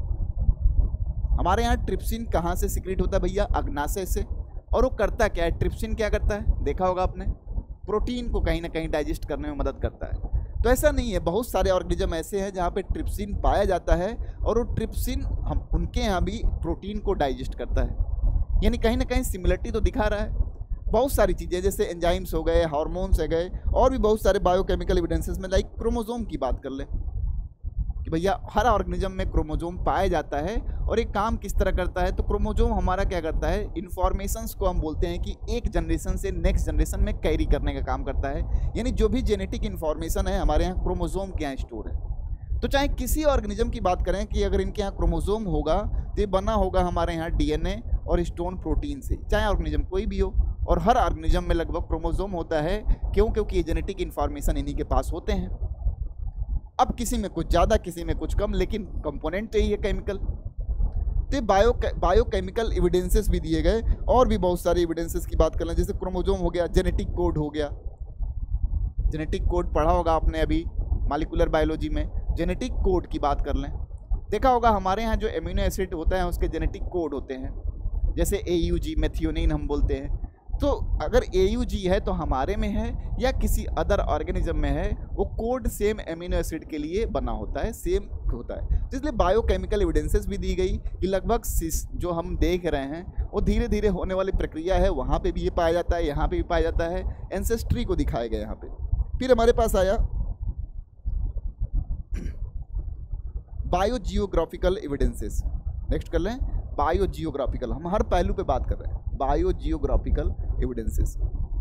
हमारे यहाँ ट्रिप्सिन कहाँ से सिक्रेट होता है भैया? अग्नाशय से। और वो करता क्या है? ट्रिप्सिन क्या करता है? देखा होगा आपने, प्रोटीन को कहीं ना कहीं डाइजेस्ट करने में मदद करता है। तो ऐसा नहीं है, बहुत सारे ऑर्गेनिज्म ऐसे हैं जहाँ पे ट्रिप्सिन पाया जाता है और वो ट्रिप्सिन हम उनके यहाँ भी प्रोटीन को डाइजेस्ट करता है। यानी कहीं ना कहीं सिमिलरिटी तो दिखा रहा है। बहुत सारी चीज़ें जैसे एंजाइम्स हो गए, हार्मोन्स हो गए, और भी बहुत सारे बायोकेमिकल एविडेंसेस में, लाइक क्रोमोसोम की बात कर ले कि भैया हर ऑर्गेनिज्म में क्रोमोसोम पाया जाता है। और एक काम किस तरह करता है? तो क्रोमोसोम हमारा क्या करता है? इन्फॉर्मेशंस को हम बोलते हैं कि एक जनरेशन से नेक्स्ट जनरेशन में कैरी करने का काम करता है। यानी जो भी जेनेटिक इन्फॉर्मेशन है हमारे यहाँ क्रोमोसोम के यहाँ स्टोर है। तो चाहे किसी ऑर्गेनिज्म की बात करें कि अगर इनके यहाँ क्रोमोसोम होगा तो ये बना होगा हमारे यहाँ डीएनए और स्टोन प्रोटीन से, चाहे ऑर्गेनिज्म कोई भी हो। और हर ऑर्गेनिज्म में लगभग क्रोमोसोम होता है। क्यों? क्योंकि ये जेनेटिक इन्फॉर्मेशन इन्हीं के पास होते हैं। अब किसी में कुछ ज़्यादा, किसी में कुछ कम, लेकिन कंपोनेंट तो यही है केमिकल। तो बायो बायोकेमिकल एविडेंसेस भी दिए गए। और भी बहुत सारे एविडेंसेस की बात कर लें, जैसे क्रोमोसोम हो गया, जेनेटिक कोड हो गया। जेनेटिक कोड पढ़ा होगा आपने अभी मॉलिक्यूलर बायोलॉजी में। जेनेटिक कोड की बात कर लें, देखा होगा हमारे यहाँ जो एमिनो एसिड होता है उसके जेनेटिक कोड होते हैं, जैसे ए यू जी, मेथियोनिन हम बोलते हैं। तो अगर ए यू जी है तो हमारे में है या किसी अदर ऑर्गेनिज्म में है, वो कोड सेम एमिनो एसिड के लिए बना होता है, सेम होता है। तो इसलिए बायोकेमिकल एविडेंसेस भी दी गई कि लगभग सिस जो हम देख रहे हैं वो धीरे धीरे होने वाली प्रक्रिया है। वहाँ पे भी ये पाया जाता है, यहाँ पे भी पाया जाता है। एंसेस्ट्री को दिखाया गया यहाँ पे। फिर हमारे पास आया बायोजियोग्राफिकल एविडेंसेस। नेक्स्ट कर लें बायोजियोग्राफिकल। हम हर पहलू पे बात कर रहे हैं, बायोजियोग्राफिकल एविडेंसेस।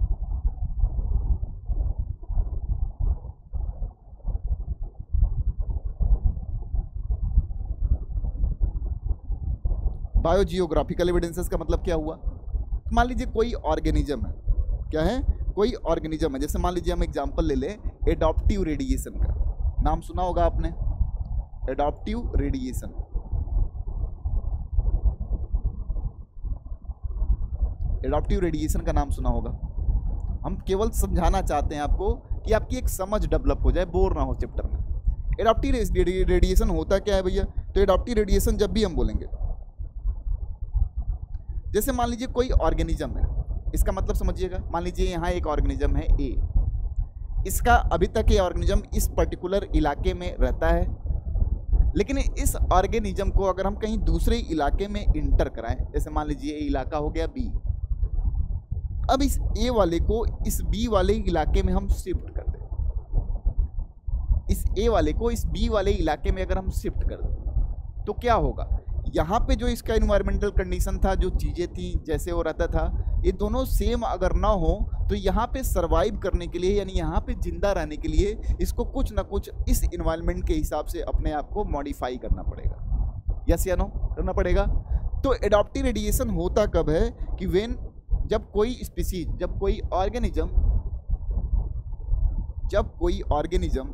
बायोजियोग्राफिकल एविडेंसेस का मतलब क्या हुआ? मान लीजिए कोई ऑर्गेनिज्म है, क्या है? कोई ऑर्गेनिज्म है। जैसे मान लीजिए हम एग्जांपल ले लें एडॉप्टिव रेडिएशन का, नाम सुना होगा आपने, एडॉप्टिव रेडिएशन। एडॉप्टिव रेडिएशन का नाम सुना होगा। हम केवल समझाना चाहते हैं आपको कि आपकी एक समझ डेवलप हो जाए, बोर ना हो चैप्टर में। एडॉप्टिव रेडिएशन होता क्या है भैया? तो एडॉप्टिव रेडिएशन जब भी हम बोलेंगे, जैसे मान लीजिए कोई ऑर्गेनिज्म है, इसका मतलब समझिएगा। मान लीजिए यहाँ एक ऑर्गेनिज्म है ए, इसका अभी तक ये ऑर्गेनिज्म इस पर्टिकुलर इलाके में रहता है, लेकिन इस ऑर्गेनिज्म को अगर हम कहीं दूसरे इलाके में इंटर कराएं, जैसे मान लीजिए ये इलाका हो गया बी, अब इस ए वाले को इस बी वाले इलाके में हम शिफ्ट कर दें, इस ए वाले को इस बी वाले इलाके में अगर हम शिफ्ट कर दें तो क्या होगा? यहाँ पे जो इसका इन्वायरमेंटल कंडीशन था, जो चीज़ें थी, जैसे वो रहता था, ये दोनों सेम अगर ना हो तो यहाँ पे सरवाइव करने के लिए, यानी यहाँ पे जिंदा रहने के लिए इसको कुछ ना कुछ इस इन्वायरमेंट के हिसाब से अपने आप को मॉडिफाई करना पड़ेगा। यस या नो? करना पड़ेगा। तो एडॉप्टिव रेडिएशन होता कब है? कि व्हेन, जब कोई स्पीसीज, जब कोई ऑर्गेनिज्म जब कोई ऑर्गेनिज्म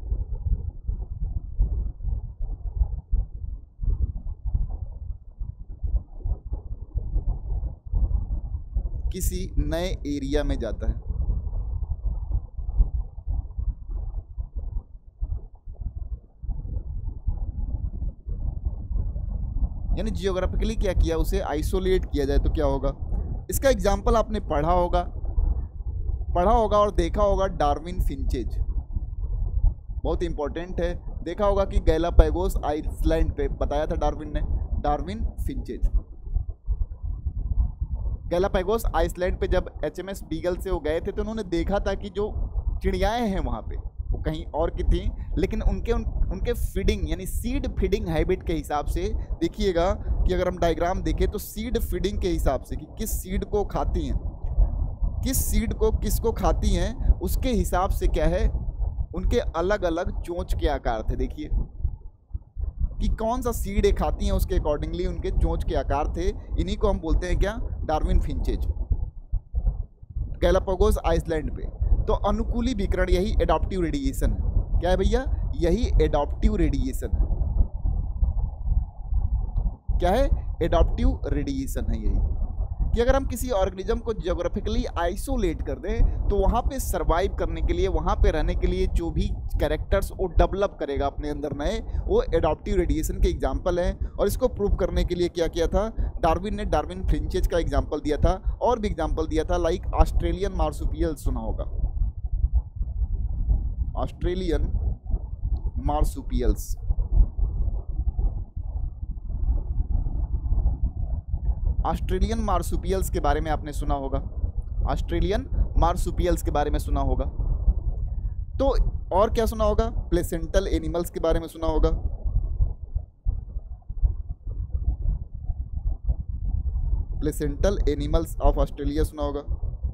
किसी नए एरिया में जाता है, यानी जियोग्राफिकली क्या किया, उसे आइसोलेट किया जाए, तो क्या होगा? इसका एग्जाम्पल आपने पढ़ा होगा पढ़ा होगा और देखा होगा, डार्विन फिंचेज, बहुत इंपॉर्टेंट है। देखा होगा कि गैलापागोस आइलैंड पे बताया था डार्विन ने, डार्विन फिंचेज। गैलापागोस आइसलैंड पे जब एच एम एस बीगल से वो गए थे तो उन्होंने देखा था कि जो चिड़ियाएँ हैं वहाँ पे वो कहीं और की थी, लेकिन उनके उन, उनके फीडिंग यानी सीड फीडिंग हैबिट के हिसाब से, देखिएगा कि अगर हम डायग्राम देखें तो सीड फीडिंग के हिसाब से कि किस सीड को खाती हैं, किस सीड को किसको खाती हैं, उसके हिसाब से क्या है, उनके अलग अलग चोंच के आकार थे। देखिए कि कौन सा सीड ये खाती हैं, उसके अकॉर्डिंगली उनके चोंच के आकार थे। इन्हीं को हम बोलते हैं क्या, डार्विन फिंचेज, गैलापागोस आइसलैंड पे। तो अनुकूली विकिरण यही एडॉप्टिव रेडिएशन है। क्या है भैया, यही एडॉप्टिव रेडिएशन है। क्या है, एडॉप्टिव रेडिएशन है यही, कि अगर हम किसी ऑर्गेनिज्म को ज्योग्राफिकली आइसोलेट कर दें तो वहाँ पे सरवाइव करने के लिए, वहाँ पे रहने के लिए जो भी कैरेक्टर्स वो डेवलप करेगा अपने अंदर नए, वो एडॉप्टिव रेडिएशन के एग्जाम्पल हैं। और इसको प्रूव करने के लिए क्या किया था, डार्विन ने डार्विन फिंचेज का एग्जाम्पल दिया था, और भी एग्जाम्पल दिया था, लाइक ऑस्ट्रेलियन मार्सुपियल्स सुना होगा, ऑस्ट्रेलियन मार्सुपियल्स। ऑस्ट्रेलियन मार्सुपियल्स के बारे में आपने सुना होगा, ऑस्ट्रेलियन मार्सुपियल्स के बारे में सुना होगा। तो और क्या सुना होगा, प्लेसेंटल एनिमल्स के बारे में सुना होगा, प्लेसेंटल एनिमल्स ऑफ ऑस्ट्रेलिया सुना होगा।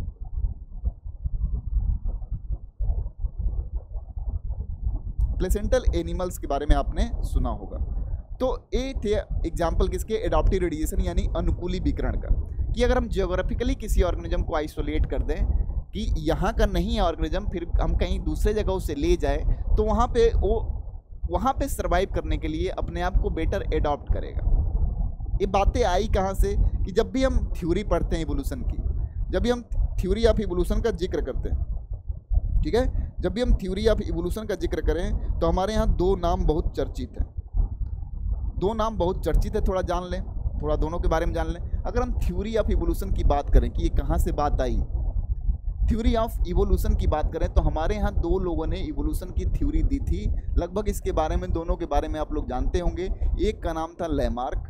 प्लेसेंटल एनिमल्स के बारे में आपने सुना होगा। तो ये थे एग्जाम्पल किसके, एडॉप्टिव रेडिएशन यानी अनुकूली विकिरण का, कि अगर हम जियोग्राफिकली किसी ऑर्गेनिज्म को आइसोलेट कर दें कि यहाँ का नहीं है ऑर्गेनिज्म, फिर हम कहीं दूसरे जगह उसे ले जाए तो वहाँ पे वो वहाँ पे सर्वाइव करने के लिए अपने आप को बेटर एडॉप्ट करेगा। ये बातें आई कहाँ से, कि जब भी हम थ्योरी पढ़ते हैं इवोल्यूशन की, जब भी हम थ्योरी ऑफ इवोल्यूशन का जिक्र करते हैं, ठीक है, जब भी हम थ्योरी ऑफ इवोल्यूशन का जिक्र करें तो हमारे यहाँ दो नाम बहुत चर्चित हैं, दो नाम बहुत चर्चित है, थोड़ा जान लें, थोड़ा दोनों के बारे में जान लें। अगर हम थ्योरी ऑफ इवोल्यूशन की बात करें कि ये कहाँ से बात आई, थ्योरी ऑफ इवोल्यूशन की बात करें तो हमारे यहाँ दो लोगों ने इवोल्यूशन की थ्योरी दी थी, लगभग इसके बारे में, दोनों के बारे में आप लोग जानते होंगे। एक का नाम था लैमार्क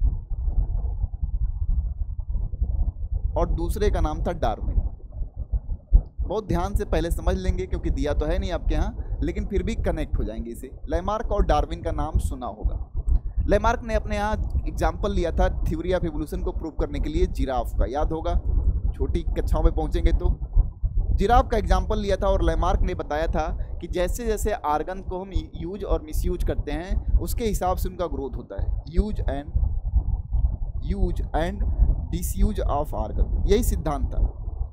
और दूसरे का नाम था डार्विन। बहुत ध्यान से पहले समझ लेंगे क्योंकि दिया तो है नहीं आपके यहाँ, लेकिन फिर भी कनेक्ट हो जाएंगे इसे। लैमार्क और डार्विन का नाम सुना होगा। लैमार्क ने अपने यहाँ एग्जाम्पल लिया था थ्योरी ऑफ इवोल्यूशन को प्रूव करने के लिए जिराफ का, याद होगा, छोटी कक्षाओं में पहुँचेंगे तो जिराफ का एग्जाम्पल लिया था। और लैमार्क ने बताया था कि जैसे जैसे आर्गन को हम यूज और मिसयूज करते हैं उसके हिसाब से उनका ग्रोथ होता है, use and use and disuse of organ, यही सिद्धांत था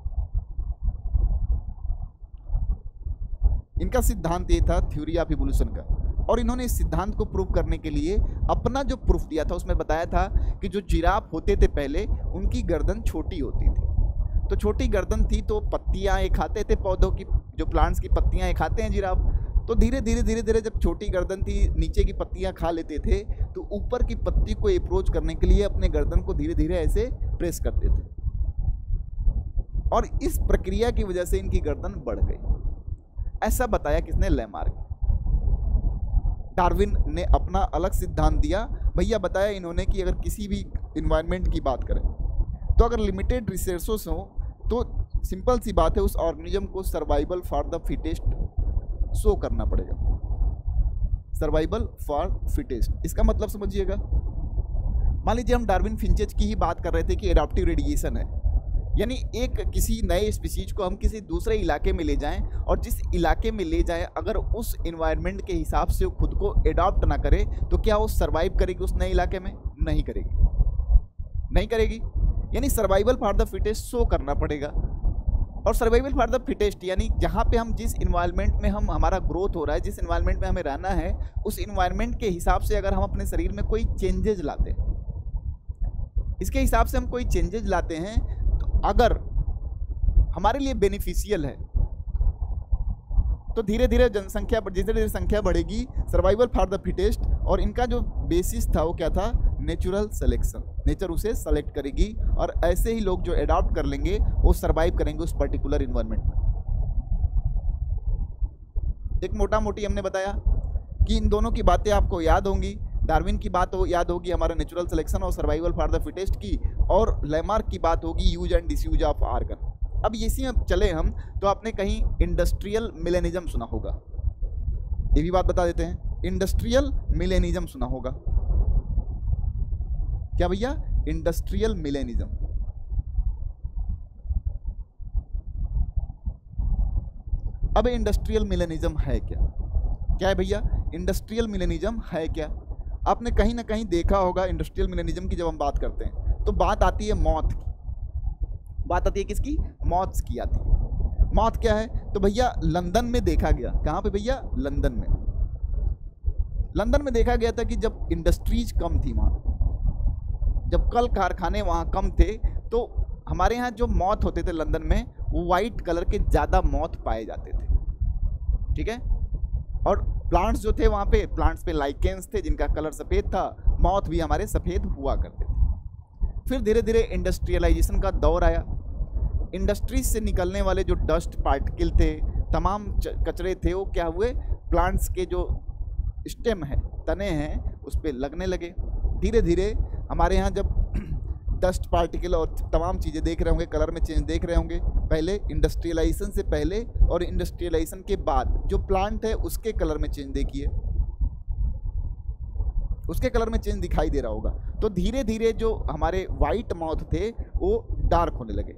इनका। सिद्धांत ये था थ्योरी ऑफ इवोल्यूशन का, और इन्होंने इस सिद्धांत को प्रूव करने के लिए अपना जो प्रूफ दिया था उसमें बताया था कि जो जिराफ होते थे पहले उनकी गर्दन छोटी होती थी। तो छोटी गर्दन थी तो पत्तियां ये खाते थे, पौधों की जो प्लांट्स की पत्तियां ये खाते हैं जिराफ। तो धीरे धीरे धीरे धीरे जब छोटी गर्दन थी, नीचे की पत्तियां खा लेते थे, तो ऊपर की पत्ती को अप्रोच करने के लिए अपने गर्दन को धीरे धीरे ऐसे प्रेस करते थे, और इस प्रक्रिया की वजह से इनकी गर्दन बढ़ गई। ऐसा बताया किसने, लैमार्क। डार्विन ने अपना अलग सिद्धांत दिया। भैया बताया इन्होंने कि अगर किसी भी इन्वायरमेंट की बात करें तो अगर लिमिटेड रिसोर्सेस हो तो सिंपल सी बात है, उस ऑर्गेनिज्म को survival for the fittest show करना पड़ेगा। सर्वाइवल फॉर फिटेस्ट, इसका मतलब समझिएगा। मान लीजिए हम डार्विन फिंचेज की ही बात कर रहे थे कि एडॉप्टिव रेडिएशन है, यानी एक किसी नए स्पीशीज को हम किसी दूसरे इलाके में ले जाएं, और जिस इलाके में ले जाएं अगर उस इन्वायरमेंट के हिसाब से वो खुद को एडॉप्ट ना करे तो क्या वो सर्वाइव करेगी उस नए इलाके में? नहीं करेगी, नहीं करेगी। यानी survival for the fittest show करना पड़ेगा। और सर्वाइवल फॉर द फिटेस्ट यानी जहाँ पे हम जिस इन्वायरमेंट में हम हमारा ग्रोथ हो रहा है, जिस इन्वायरमेंट में हमें रहना है, उस इन्वायरमेंट के हिसाब से अगर हम अपने शरीर में कोई चेंजेज लाते हैं, इसके हिसाब से हम कोई चेंजेज लाते हैं, अगर हमारे लिए बेनिफिशियल है तो धीरे धीरे जनसंख्या धीरे धीरे संख्या बढ़ेगी, सर्वाइवल फॉर द फिटेस्ट। और इनका जो बेसिस था वो क्या था? Natural selection. नेचर उसे सेलेक्ट करेगी और ऐसे ही लोग जो एडॉप्ट कर लेंगे वो सर्वाइव करेंगे उस पर्टिकुलर इन्वायरमेंट में। एक मोटा मोटी हमने बताया कि इन दोनों की बातें आपको याद होंगी। डार्विन की बात हो याद होगी हमारा नेचुरल सिलेक्शन और सर्वाइवल फॉर द फिटेस्ट की, और लैमार्क की बात होगी use and disuse of organ. अब इसी में चले हम तो आपने कहीं इंडस्ट्रियल मिलेनिज्म सुना होगा, ये भी बात बता देते हैं। इंडस्ट्रियल मिलेनिज्म सुना होगा क्या भैया? Industrial melanism. अब इंडस्ट्रियल मिलेनिज्म है क्या? क्या है भैया? इंडस्ट्रियल मिलेनिज्म है क्या? आपने कहीं ना कहीं देखा होगा इंडस्ट्रियल मिलेनिज्म की जब हम बात करते हैं तो बात आती है मौत की, बात आती है किसकी? मौत की आती है। मौत क्या है? तो भैया लंदन में देखा गया, कहाँ पे भैया? लंदन में। लंदन में देखा गया था कि जब इंडस्ट्रीज कम थी वहाँ, जब कल कारखाने वहाँ कम थे, तो हमारे यहाँ जो मौत होते थे लंदन में, वो वाइट कलर के ज़्यादा मौत पाए जाते थे, ठीक है। और प्लांट्स जो थे वहाँ पे, प्लांट्स पे लाइकेंस थे जिनका कलर सफ़ेद था, मौत भी हमारे सफ़ेद हुआ करते थे। फिर धीरे धीरे इंडस्ट्रियलाइजेशन का दौर आया। इंडस्ट्रीज से निकलने वाले जो डस्ट पार्टिकल थे, तमाम कचरे थे, वो क्या हुए? प्लांट्स के जो स्टेम है, तने हैं, उस पर लगने लगे। धीरे धीरे हमारे यहाँ जब डस्ट पार्टिकल और तमाम चीज़ें देख रहे होंगे, कलर में चेंज देख रहे होंगे, पहले इंडस्ट्रियलाइजेशन से पहले और इंडस्ट्रियलाइजेशन के बाद जो प्लांट है उसके कलर में चेंज देखिए, उसके कलर में चेंज दिखाई दे रहा होगा। तो धीरे धीरे जो हमारे वाइट माउथ थे वो डार्क होने लगे,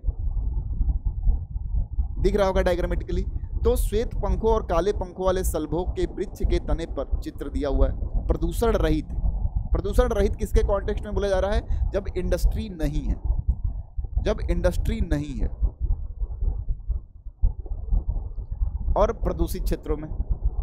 दिख रहा होगा डायग्रामेटिकली। तो श्वेत पंखों और काले पंखों वाले सल्भों के वृक्ष के तने पर चित्र दिया हुआ है। प्रदूषण रहित, प्रदूषण रहित किसके कॉन्टेक्स्ट में बोला जा रहा है? जब इंडस्ट्री नहीं है, जब इंडस्ट्री नहीं है और प्रदूषित क्षेत्रों में,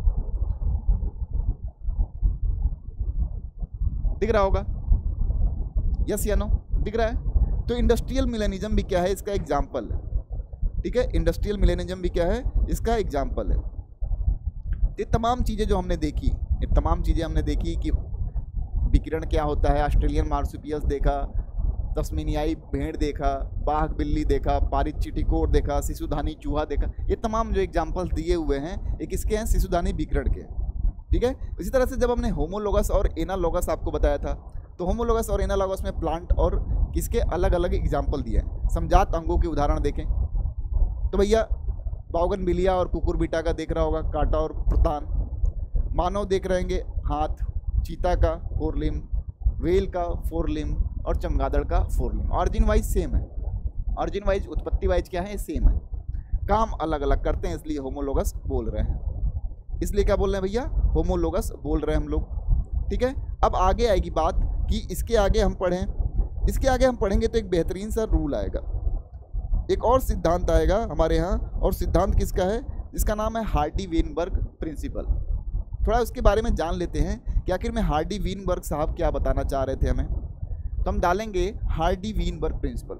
दिख रहा होगा, यस या नो? दिख रहा है। तो इंडस्ट्रियल मिलेनिज्म भी क्या है? इसका एग्जाम्पल है, ठीक है। इंडस्ट्रियल मिलेनिज्म भी क्या है? इसका एग्जाम्पल है। ये तमाम चीज़ें जो हमने देखी, ये तमाम चीज़ें हमने देखी कि विकिरण क्या होता है, ऑस्ट्रेलियन मार्सुपियस देखा, तस्मेनियाई भेड़ देखा, बाघ बिल्ली देखा, पारित चिटिकोर देखा, शिशुधानी चूहा देखा। ये तमाम जो एग्जाम्पल्स दिए हुए हैं ये किसके हैं? शिशुधानी विकिरण के, ठीक है। इसी तरह से जब हमने होमोलोगस और एनालोगस आपको बताया था, तो होमोलोगस और एनालोगस में प्लांट और किसके अलग अलग एग्जाम्पल दिए हैं। समजात अंगों के उदाहरण देखें तो भैया बाउगनविलिया और कुकुरबिटा का देख रहा होगा, कांटा और प्रतान। मानव देख रहेंगे, हाथ, चीता का फोर लिम, वेल का फोर लिम और चमगादड़ का fore limb. Origin wise same है, ऑरिजिन वाइज, उत्पत्ति वाइज क्या है? सेम है, काम अलग अलग करते हैं, इसलिए होमोलोगस बोल रहे हैं। इसलिए क्या बोल रहे हैं भैया? होमोलोगस बोल रहे हैं हम लोग, ठीक है। अब आगे आएगी बात कि इसके आगे हम पढ़ें, इसके आगे हम पढ़ेंगे तो एक बेहतरीन सा रूल आएगा, एक और सिद्धांत आएगा हमारे यहाँ। और सिद्धांत किसका है? जिसका नाम है हार्डी-वेनबर्ग प्रिंसिपल। थोड़ा उसके बारे में जान लेते हैं कि आखिर में हार्डी-वेनबर्ग साहब क्या बताना चाह रहे थे हमें। तो हम डालेंगे हार्डी-वेनबर्ग प्रिंसिपल,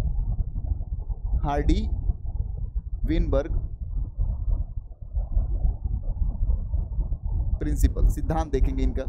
हार्डी-वेनबर्ग प्रिंसिपल, सिद्धांत देखेंगे इनका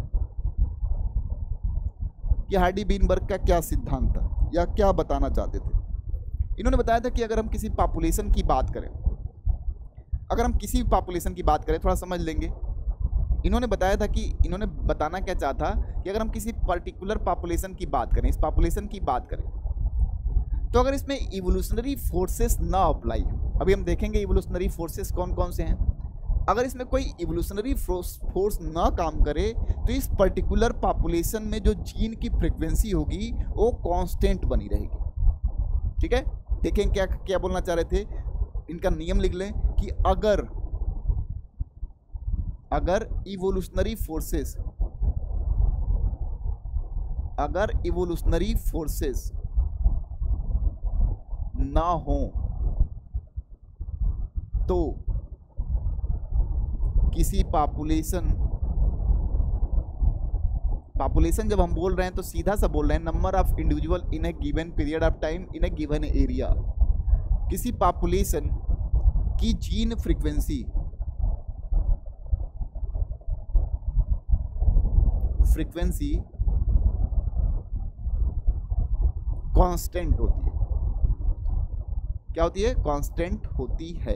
कि हार्डी-वेनबर्ग का क्या सिद्धांत था या क्या बताना चाहते थे। इन्होंने बताया था कि अगर हम किसी पॉपुलेशन की बात करें, अगर हम किसी पॉपुलेशन की बात करें, थोड़ा समझ लेंगे। इन्होंने बताया था कि इन्होंने बताना क्या चाहता कि अगर हम किसी पर्टिकुलर पॉपुलेशन की बात करें, इस पॉपुलेशन की बात करें, तो अगर इसमें इवोल्यूशनरी फोर्सेस ना अप्लाई हो, अभी हम देखेंगे इवोल्यूशनरी फोर्सेस कौन कौन से हैं। अगर इसमें कोई इवोल्यूशनरी फोर्स ना काम करे तो इस पर्टिकुलर पॉपुलेशन में जो जीन की फ्रिक्वेंसी होगी वो कांस्टेंट बनी रहेगी, ठीक है। देखें क्या क्या बोलना चाह रहे थे, इनका नियम लिख लें कि अगर अगर इवोल्यूशनरी फोर्सेस अगर इवोल्यूशनरी फोर्सेस ना हो तो किसी पॉपुलेशन पॉपुलेशन जब हम बोल रहे हैं तो सीधा सा बोल रहे हैं number of individual in a given period of time in a given area. किसी पॉपुलेशन की जीन फ्रीक्वेंसी फ्रीक्वेंसी कांस्टेंट होती है। क्या होती है? कांस्टेंट होती है।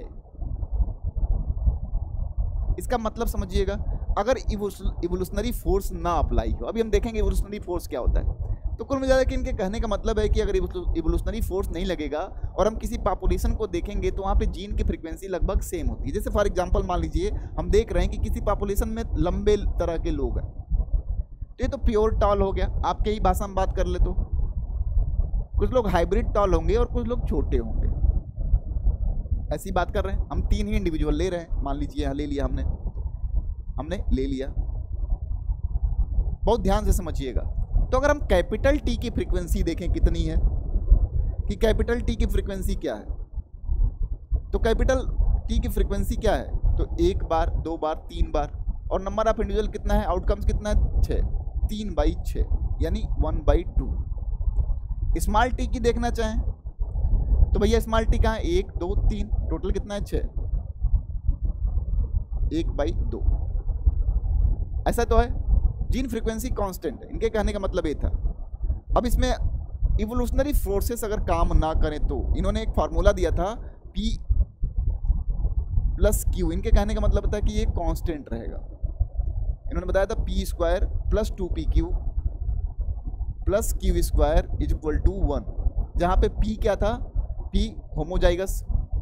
इसका मतलब समझिएगा, अगर इवोल्यूशनरी फोर्स ना अप्लाई हो, अभी हम देखेंगे इवोल्यूशनरी फोर्स क्या होता है। तो कुल मिलाकर के इनके कहने का मतलब है कि अगर इवोल्यूशनरी फोर्स नहीं लगेगा और हम किसी पॉपुलेशन को देखेंगे तो वहाँ पे जीन की फ्रीक्वेंसी लगभग सेम होती है। जैसे फॉर एग्जांपल मान लीजिए हम देख रहे हैं कि किसी पॉपुलेशन में लंबे तरह के लोग हैं, तो ये तो प्योर टॉल हो गया। आपके ही भाषा में बात कर ले तो कुछ लोग हाइब्रिड टॉल होंगे और कुछ लोग छोटे होंगे, ऐसी बात कर रहे हैं। हम तीन ही इंडिविजुअल ले रहे हैं, मान लीजिए यहाँ ले लिया हमने हमने ले लिया बहुत ध्यान से समझिएगा। तो अगर हम कैपिटल टी की फ्रीक्वेंसी देखें कितनी है, कि कैपिटल टी की फ्रीक्वेंसी क्या है, तो कैपिटल टी की फ्रीक्वेंसी क्या है, तो एक बार, दो बार, तीन बार, और नंबर ऑफ इंडिविजुअल कितना है, आउटकम्स कितना है, छः, तीन बाई छः यानी one by two. Small T की देखना चाहें तो भैया स्मॉल टी कहाँ है, एक दो तीन, टोटल कितना है, छः, एक बाई दो। ऐसा तो है। जीन फ्रीक्वेंसी कांस्टेंट है, इनके कहने का मतलब ये था। अब इसमें इवोल्यूशनरी फोर्सेस अगर काम ना करें तो इन्होंने एक फार्मूला दिया था P प्लस क्यू। इनके कहने का मतलब था कि ये कांस्टेंट रहेगा। इन्होंने बताया था P square plus two P Q plus Q square is equal to one, जहाँ पे P क्या था, P homozygous,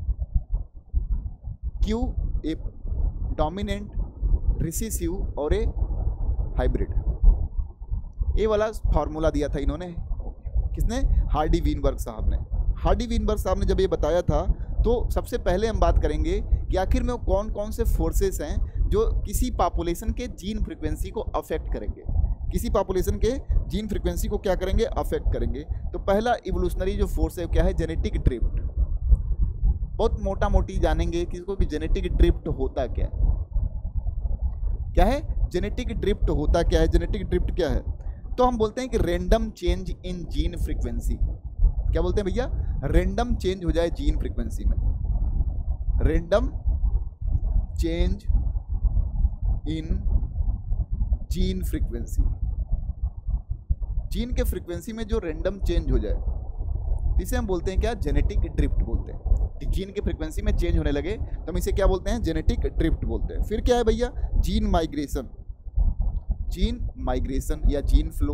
Q a dominant, recessive और ए हाइब्रिड। ये वाला फार्मूला दिया था इन्होंने, किसने, हार्डी वीनबर्ग साहब ने। हार्डी वीनबर्ग साहब ने जब ये बताया था तो सबसे पहले हम बात करेंगे कि आखिर में कौन कौन से फोर्सेस हैं जो किसी पॉपुलेशन के जीन फ्रीक्वेंसी को अफेक्ट करेंगे, किसी पॉपुलेशन के जीन फ्रीक्वेंसी को क्या करेंगे, अफेक्ट करेंगे। तो पहला इवोल्यूशनरी जो फोर्स है क्या है, जेनेटिक ड्रिफ्ट। बहुत मोटा मोटी जानेंगे किसको कि जेनेटिक ड्रिफ्ट होता क्या है, क्या है जेनेटिक ड्रिफ्ट होता क्या है। जेनेटिक ड्रिफ्ट क्या है, तो हम बोलते हैं कि random change in gene frequency. क्या बोलते हैं भैया, रैंडम चेंज हो जाए जीन फ्रीक्वेंसी में, random change in gene frequency. Gene के फ्रीक्वेंसी में जो रैंडम चेंज हो जाए इसे हम बोलते हैं क्या, जेनेटिक ड्रिफ्ट बोलते हैं। जीन के फ्रीक्वेंसी में चेंज होने लगे तो हम इसे क्या बोलते हैं, जेनेटिक ड्रिफ्ट बोलते हैं। फिर क्या है भैया, जीन माइग्रेशन, जीन माइग्रेशन या जीन फ्लो,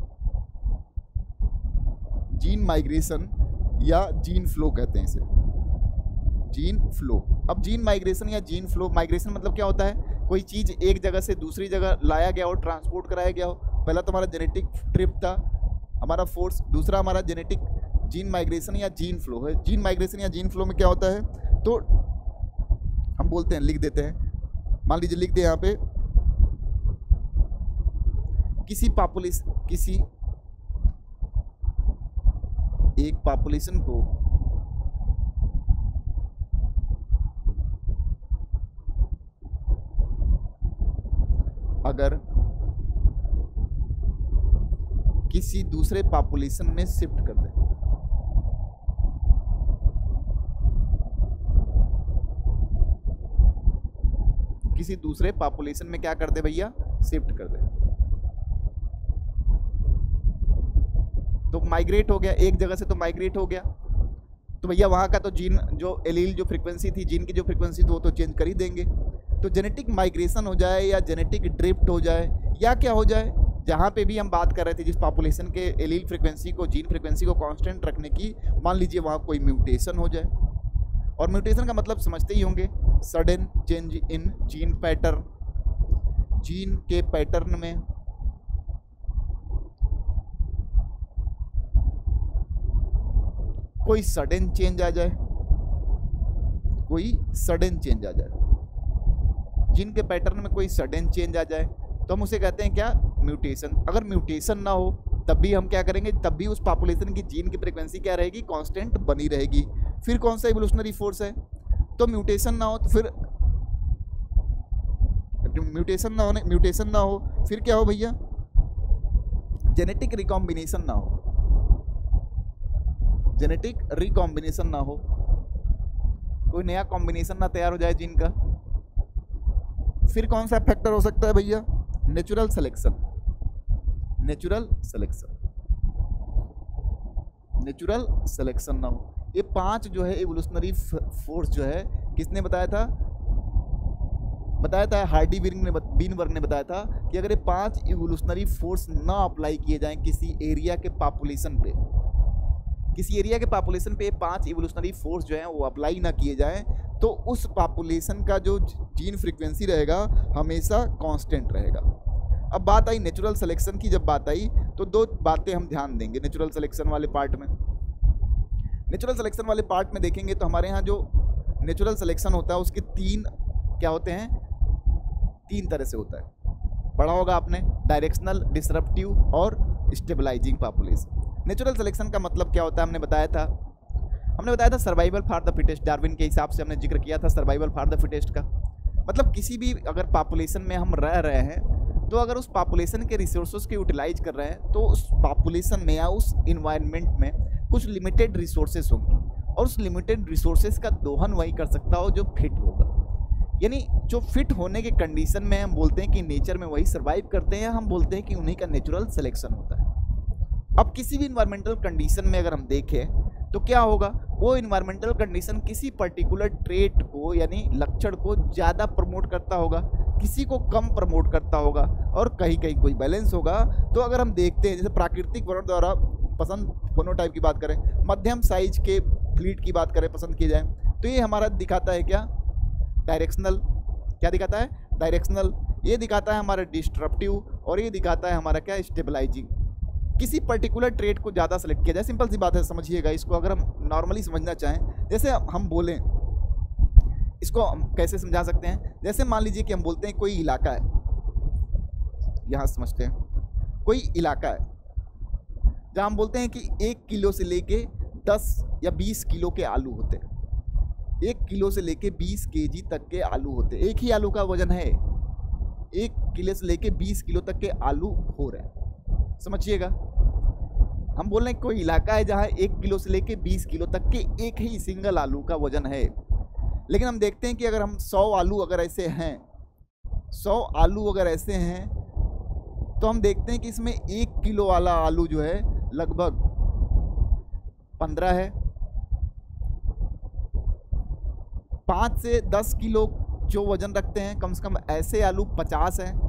जीन माइग्रेशन या जीन फ्लो कहते हैं इसे, जीन फ्लो। अब जीन माइग्रेशन या जीन फ्लो, माइग्रेशन मतलब क्या होता है, कोई चीज़ एक जगह से दूसरी जगह लाया गया हो, ट्रांसपोर्ट कराया गया हो। पहला तो हमारा जेनेटिक ड्रिफ्ट था हमारा फोर्स, दूसरा हमारा जेनेटिक जीन माइग्रेशन या जीन फ्लो है। जीन माइग्रेशन या जीन फ्लो में क्या होता है, तो हम बोलते हैं, लिख देते हैं, मान लीजिए लिख दे यहाँ पे, किसी पॉपुलेशन, किसी एक पॉपुलेशन को अगर किसी दूसरे पॉपुलेशन में शिफ्ट कर दे, किसी दूसरे पॉपुलेशन में क्या कर दे भैया, शिफ्ट कर दे, तो माइग्रेट हो गया, एक जगह से तो माइग्रेट हो गया, तो भैया वहाँ का तो जीन जो एलील जो फ्रीक्वेंसी थी, जीन की जो फ्रीक्वेंसी थी वो तो चेंज कर ही देंगे। तो जेनेटिक माइग्रेशन हो जाए या जेनेटिक ड्रिफ्ट हो जाए या क्या हो जाए, जहाँ पे भी हम बात कर रहे थे जिस पॉपुलेशन के एलील फ्रीक्वेंसी को, जीन फ्रीक्वेंसी को कांस्टेंट रखने की, मान लीजिए वहाँ कोई म्यूटेशन हो जाए। और म्यूटेशन का मतलब समझते ही होंगे, sudden change in gene pattern, gene के पैटर्न में कोई सडन चेंज आ जाए, कोई सडन चेंज आ जाए, जीन के पैटर्न में कोई सडन चेंज आ जाए तो हम उसे कहते हैं क्या, म्यूटेशन। अगर म्यूटेशन ना हो तब भी हम क्या करेंगे, तब भी उस पॉपुलेशन की जीन की फ्रीक्वेंसी क्या रहेगी, कांस्टेंट बनी रहेगी। फिर कौन सा इवोल्यूशनरी फोर्स है, तो म्यूटेशन ना हो तो फिर म्यूटेशन ना होने म्यूटेशन ना हो फिर क्या हो भैया, जेनेटिक रिकॉम्बिनेशन ना हो, जेनेटिक रिकॉम्बिनेशन ना हो, कोई नया कॉम्बिनेशन ना तैयार हो जाए जीन का। फिर कौन सा फैक्टर हो सकता है भैया, natural selection, natural selection, natural selection ना हो। ये पांच जो है इवोल्यूशनरी फोर्स जो है किसने बताया था, बताया था हार्डी वीनबर्ग ने बताया था कि अगर ये पांच इवोल्यूशनरी फोर्स ना अप्लाई किए जाएं किसी एरिया के पॉपुलेशन पे, किसी एरिया के पॉपुलेशन पे पांच इवोल्यूशनरी फोर्स जो हैं वो अप्लाई ना किए जाएं तो उस पॉपुलेशन का जो जीन फ्रीक्वेंसी रहेगा हमेशा कांस्टेंट रहेगा। अब बात आई नेचुरल सिलेक्शन की, जब बात आई तो दो बातें हम ध्यान देंगे नेचुरल सिलेक्शन वाले पार्ट में। नेचुरल सिलेक्शन वाले पार्ट में देखेंगे तो हमारे यहाँ जो नेचुरल सिलेक्शन होता है उसके तीन क्या होते हैं, तीन तरह से होता है। पढ़ा होगा आपने, डायरेक्शनल, डिसरप्टिव और स्टेबलाइजिंग पॉपुलेशन। नेचुरल सिलेक्शन का मतलब क्या होता है हमने बताया था, हमने बताया था survival for the fittest, Darwin के हिसाब से हमने जिक्र किया था सर्वाइवल फॉर द फिटेस्ट का। मतलब किसी भी अगर पॉपुलेशन में हम रह रहे हैं तो अगर उस पॉपुलेशन के रिसोर्सेज को यूटिलाइज कर रहे हैं तो उस पॉपुलेशन में या उस इन्वायरमेंट में कुछ लिमिटेड रिसोर्सेज होंगी और उस लिमिटेड रिसोर्सेज का दोहन वही कर सकता हो जो फिट होगा। यानी जो फिट होने के कंडीशन में हम बोलते हैं कि नेचर में वही सर्वाइव करते हैं, हम बोलते हैं कि उन्हीं का नेचुरल सिलेक्शन होता है। अब किसी भी इन्वायरमेंटल कंडीशन में अगर हम देखें तो क्या होगा, वो इन्वायरमेंटल कंडीशन किसी पर्टिकुलर ट्रेट को यानी लक्षण को ज़्यादा प्रमोट करता होगा, किसी को कम प्रमोट करता होगा और कहीं कहीं कोई बैलेंस होगा। तो अगर हम देखते हैं जैसे प्राकृतिक वर्ण द्वारा पसंद फोनोटाइप की बात करें, मध्यम साइज के फ्लीट की बात करें पसंद की जाए, तो ये हमारा दिखाता है क्या, डायरेक्शनल। क्या दिखाता है, डायरेक्शनल। ये दिखाता है हमारा डिस्ट्रप्टिव और ये दिखाता है हमारा क्या, स्टेबलाइजिंग। किसी पर्टिकुलर ट्रेड को ज़्यादा सेलेक्ट किया जाए, सिंपल सी बात है, समझिएगा इसको। अगर हम नॉर्मली समझना चाहें, जैसे हम बोलें, इसको हम कैसे समझा सकते हैं, जैसे मान लीजिए कि हम बोलते हैं कोई इलाका है, यहाँ समझते हैं, कोई इलाका है जहाँ हम बोलते हैं कि एक किलो से लेके दस या बीस किलो के आलू होते हैं, एक किलो से लेके बीस केजी तक के आलू होते हैं। एक ही आलू का वजन है, एक किलो से लेके बीस किलो तक के आलू हो रहे हैं, समझिएगा। हम बोल रहे हैं कोई इलाका है जहाँ एक किलो से लेके बीस किलो तक के एक ही सिंगल आलू का वजन है। लेकिन हम देखते हैं कि अगर हम सौ आलू अगर ऐसे हैं, सौ आलू अगर ऐसे हैं तो हम देखते हैं कि इसमें एक किलो वाला आलू जो है लगभग पंद्रह है, पाँच से दस किलो जो वजन रखते हैं कम से कम ऐसे आलू पचास हैं,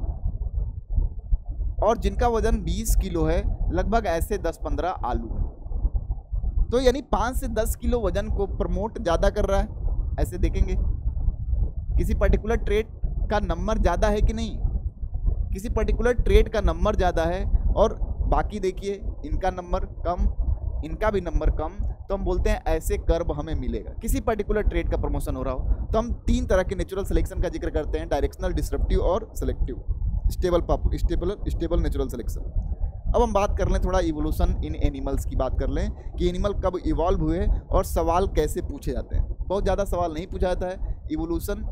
और जिनका वजन बीस किलो है लगभग ऐसे दस पंद्रह आलू है। तो यानी पाँच से दस किलो वजन को प्रमोट ज़्यादा कर रहा है। ऐसे देखेंगे किसी पर्टिकुलर ट्रेड का नंबर ज़्यादा है कि नहीं, किसी पर्टिकुलर ट्रेड का नंबर ज़्यादा है और बाकी देखिए इनका नंबर कम, इनका भी नंबर कम, तो हम बोलते हैं ऐसे कर्व हमें मिलेगा। किसी पर्टिकुलर ट्रेड का प्रमोशन हो रहा हो तो हम तीन तरह के नेचुरल सिलेक्शन का जिक्र करते हैं, डायरेक्शनल, डिसरप्टिव और सेलेक्टिव, स्टेबल पॉपु स्टेबल स्टेबल नेचुरल सिलेक्शन। अब हम बात कर लें थोड़ा इवोल्यूशन इन एनिमल्स की बात कर लें कि एनिमल कब इवॉल्व हुए और सवाल कैसे पूछे जाते हैं। बहुत ज़्यादा सवाल नहीं पूछा जाता है इवोल्यूशन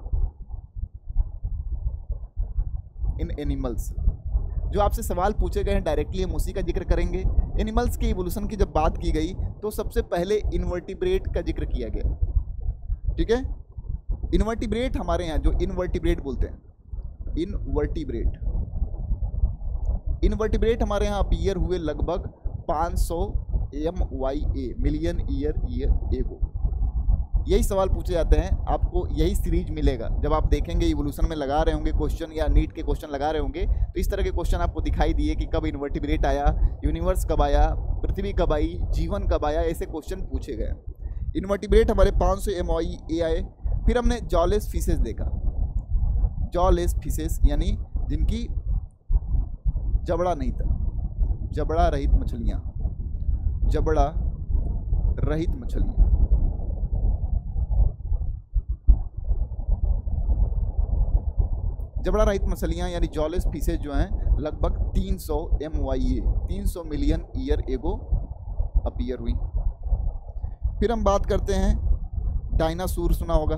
इन एनिमल्स, जो आपसे सवाल पूछे गए हैं डायरेक्टली हम उसी का जिक्र करेंगे। एनिमल्स के इवोल्यूशन की जब बात की गई तो सबसे पहले इनवर्टिब्रेट का जिक्र किया गया, ठीक है। इनवर्टिब्रेट हमारे यहाँ जो इनवर्टिब्रेट बोलते हैं, इनवर्टिब्रेट इनवर्टिब्रेट हमारे यहाँ अपीयर हुए लगभग पाँच सौ M Y A million year year ago. यही सवाल पूछे जाते हैं, आपको यही सीरीज मिलेगा जब आप देखेंगे इवोल्यूशन में लगा रहे होंगे क्वेश्चन या नीट के क्वेश्चन लगा रहे होंगे तो इस तरह के क्वेश्चन आपको दिखाई दिए कि कब इनवर्टिब्रेट आया, यूनिवर्स कब आया, पृथ्वी कब आई, जीवन कब आया, ऐसे क्वेश्चन पूछे गए। इनवर्टिब्रेट हमारे पाँच सौ एम वाई ए आए। फिर हमने जॉलेस फिशेस देखा, जॉलेस फिशेस यानी जिनकी जबड़ा नहीं था, जबड़ा रहित मछलियाँ, जबड़ा रहित मछलियाँ। जबड़ा रहित मछलियाँ यानी जॉलेस फिशेज जो हैं लगभग तीन सौ एम वाई ए तीन सौ मिलियन ईयर एगो अपीयर हुई। फिर हम बात करते हैं डायनासोर, सुना होगा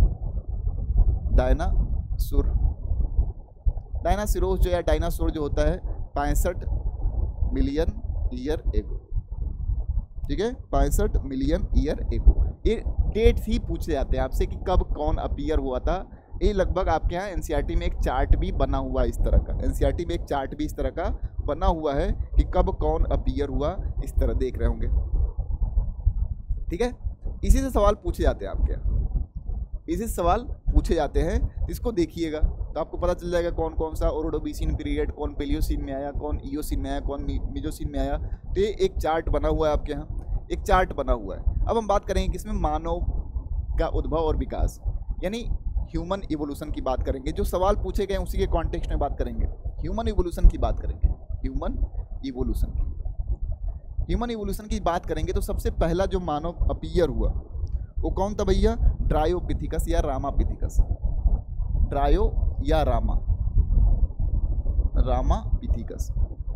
डायनासोर। डायनासोर जो है डायनासोर जो होता है पैंसठ मिलियन ईयर एगो, ठीक है, पैंसठ मिलियन ईयर एगो। ये डेट्स ही पूछे जाते हैं आपसे कि कब कौन अपीयर हुआ था। ये लगभग आपके यहाँ एनसीईआरटी में एक चार्ट भी बना हुआ है इस तरह का, एनसीईआरटी में एक चार्ट भी इस तरह का बना हुआ है कि कब कौन अपीयर हुआ, इस तरह देख रहे होंगे, ठीक है। इसी से सवाल पूछे जाते हैं आपके यहाँ, इसी से सवाल पूछे जाते हैं, इसको देखिएगा तो आपको पता चल जाएगा कौन कौन सा ओरोडोबीसिन पीरियड, कौन पेलियोसिन में आया, कौन इयोसिन में आया, कौन मिजोसिन में आया। तो ये एक चार्ट बना हुआ है आपके यहाँ, एक चार्ट बना हुआ है। अब हम बात करेंगे किसमें, मानव का उद्भव और विकास यानी ह्यूमन इवोल्यूशन की बात करेंगे। जो सवाल पूछे गए उसी के कॉन्टेक्स्ट में बात करेंगे, ह्यूमन इवोल्यूशन की बात करेंगे, ह्यूमन इवोल्यूशन की ह्यूमन इवोल्यूशन की बात करेंगे तो सबसे पहला जो मानव अपीयर हुआ वो कौन था भैया, ड्रायोपिथिकस या रामापिथिकस, ड्रायो या रामा, रामापिथिकस,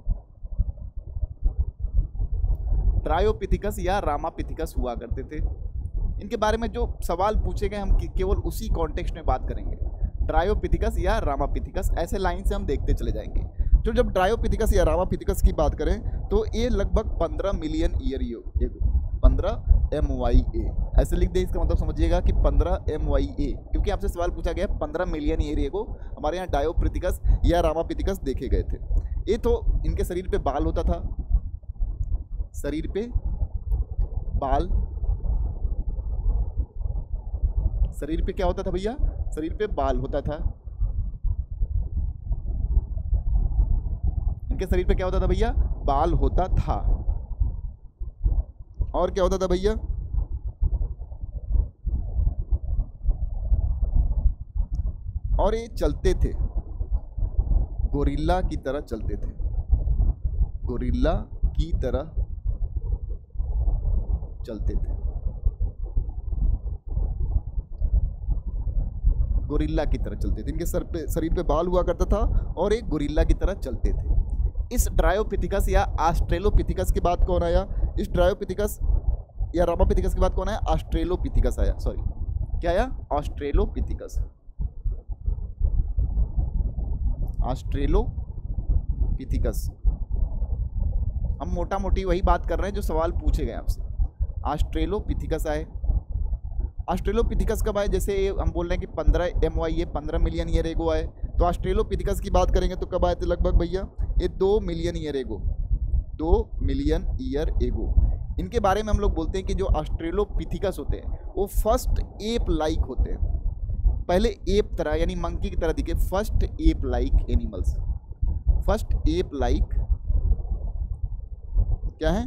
ट्रायोपिथिकस या रामापिथिकस हुआ करते थे। इनके बारे में जो सवाल पूछे गए हम केवल उसी कॉन्टेक्स्ट में बात करेंगे, ट्रायोपिथिकस या रामापिथिकस, ऐसे लाइन से हम देखते चले जाएंगे। तो जब ट्रायोपिथिकस या रामापिथिकस की बात करें तो ये लगभग पंद्रह मिलियन ईयर एगो, पंद्रह एम वाई ए ऐसे लिख दे, इसका मतलब समझिएगा कि पंद्रह एम वाई ए, क्योंकि आपसे सवाल पूछा गया पंद्रह मिलियन ईयर एगो हमारे यहाँ डायोपिथिकस या रामापिथिकस देखे गए थे। ये तो इनके शरीर पे बाल होता था, शरीर पे बाल, शरीर पे क्या होता था भैया, शरीर पे बाल होता था। इनके शरीर पे क्या होता था भैया, बाल होता था। और क्या होता था भैया, और ये चलते थे, गोरिल्ला की तरह चलते थे, गोरिल्ला की तरह चलते थे, गोरिल्ला की तरह चलते थे। इनके सर पे शरीर पे बाल हुआ करता था और एक गोरिल्ला की तरह चलते थे। इस ट्रायोपिथिकस या ऑस्ट्रेलोपिथिकस की बात कौन आया, इस ट्रायोपिथिकस या रामापिथिकस की बात कौन आया, ऑस्ट्रेलोपिथिकस आया, सॉरी क्या आया, ऑस्ट्रेलोपिथिकस, ऑस्ट्रेलोपिथिकस। हम मोटा मोटी वही बात कर रहे हैं जो सवाल पूछे गए आपसे। ऑस्ट्रेलोपिथिकस आए, ऑस्ट्रेलोपिथिकस कब आए, जैसे हम बोल रहे हैं कि पंद्रह एम वाई ए पंद्रह मिलियन ईयर एगो आए, तो ऑस्ट्रेलोपिथिकस की बात करेंगे तो कब आए थे लगभग भैया, ये दो मिलियन ईयर एगो, दो मिलियन ईयर एगो। इनके बारे में हम लोग बोलते हैं कि जो ऑस्ट्रेलोपिथिकस होते हैं वो फर्स्ट एप लाइक होते हैं, पहले एप तरह यानी मंकी की तरह दिखे, first ape like animals, first ape like क्या है,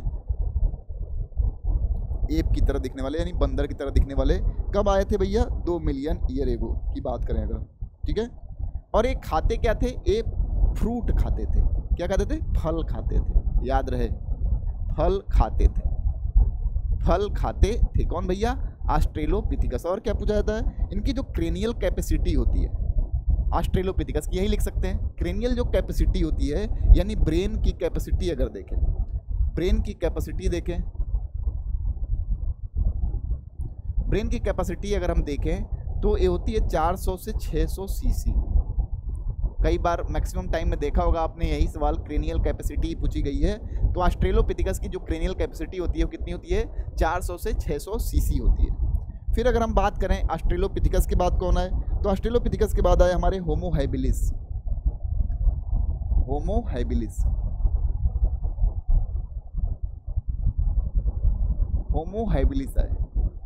एप की तरह दिखने वाले यानी बंदर की तरह दिखने वाले कब आए थे भैया, दो मिलियन ईयर एगो की बात करें अगर, ठीक है। और ये खाते क्या थे, ये फ्रूट खाते थे, क्या खाते थे, फल खाते थे, याद रहे फल खाते थे, फल खाते थे। कौन भैया, ऑस्ट्रेलोपिथिकस। और क्या पूछा जाता है, इनकी जो क्रेनियल कैपेसिटी होती है, ऑस्ट्रेलोपिथिकस की यही लिख सकते हैं, क्रेनियल जो कैपेसिटी होती है यानी ब्रेन की कैपेसिटी अगर देखें, ब्रेन की कैपेसिटी देखें, ब्रेन की कैपेसिटी अगर हम देखें तो ये होती है चार सौ से छह सौ सीसी। कई बार मैक्सिमम टाइम में देखा होगा आपने यही सवाल, क्रेनियल कैपेसिटी पूछी गई है, तो ऑस्ट्रेलोपिथिकस की जो क्रेनियल कैपेसिटी होती है वो कितनी होती है, चार सौ से छह सौ सीसी होती है। फिर अगर हम बात करें ऑस्ट्रेलोपिथिकस के बाद कौन आए, तो ऑस्ट्रेलोपिथिकस के बाद आए हमारे Homo habilis, Homo habilis, Homo habilis आए।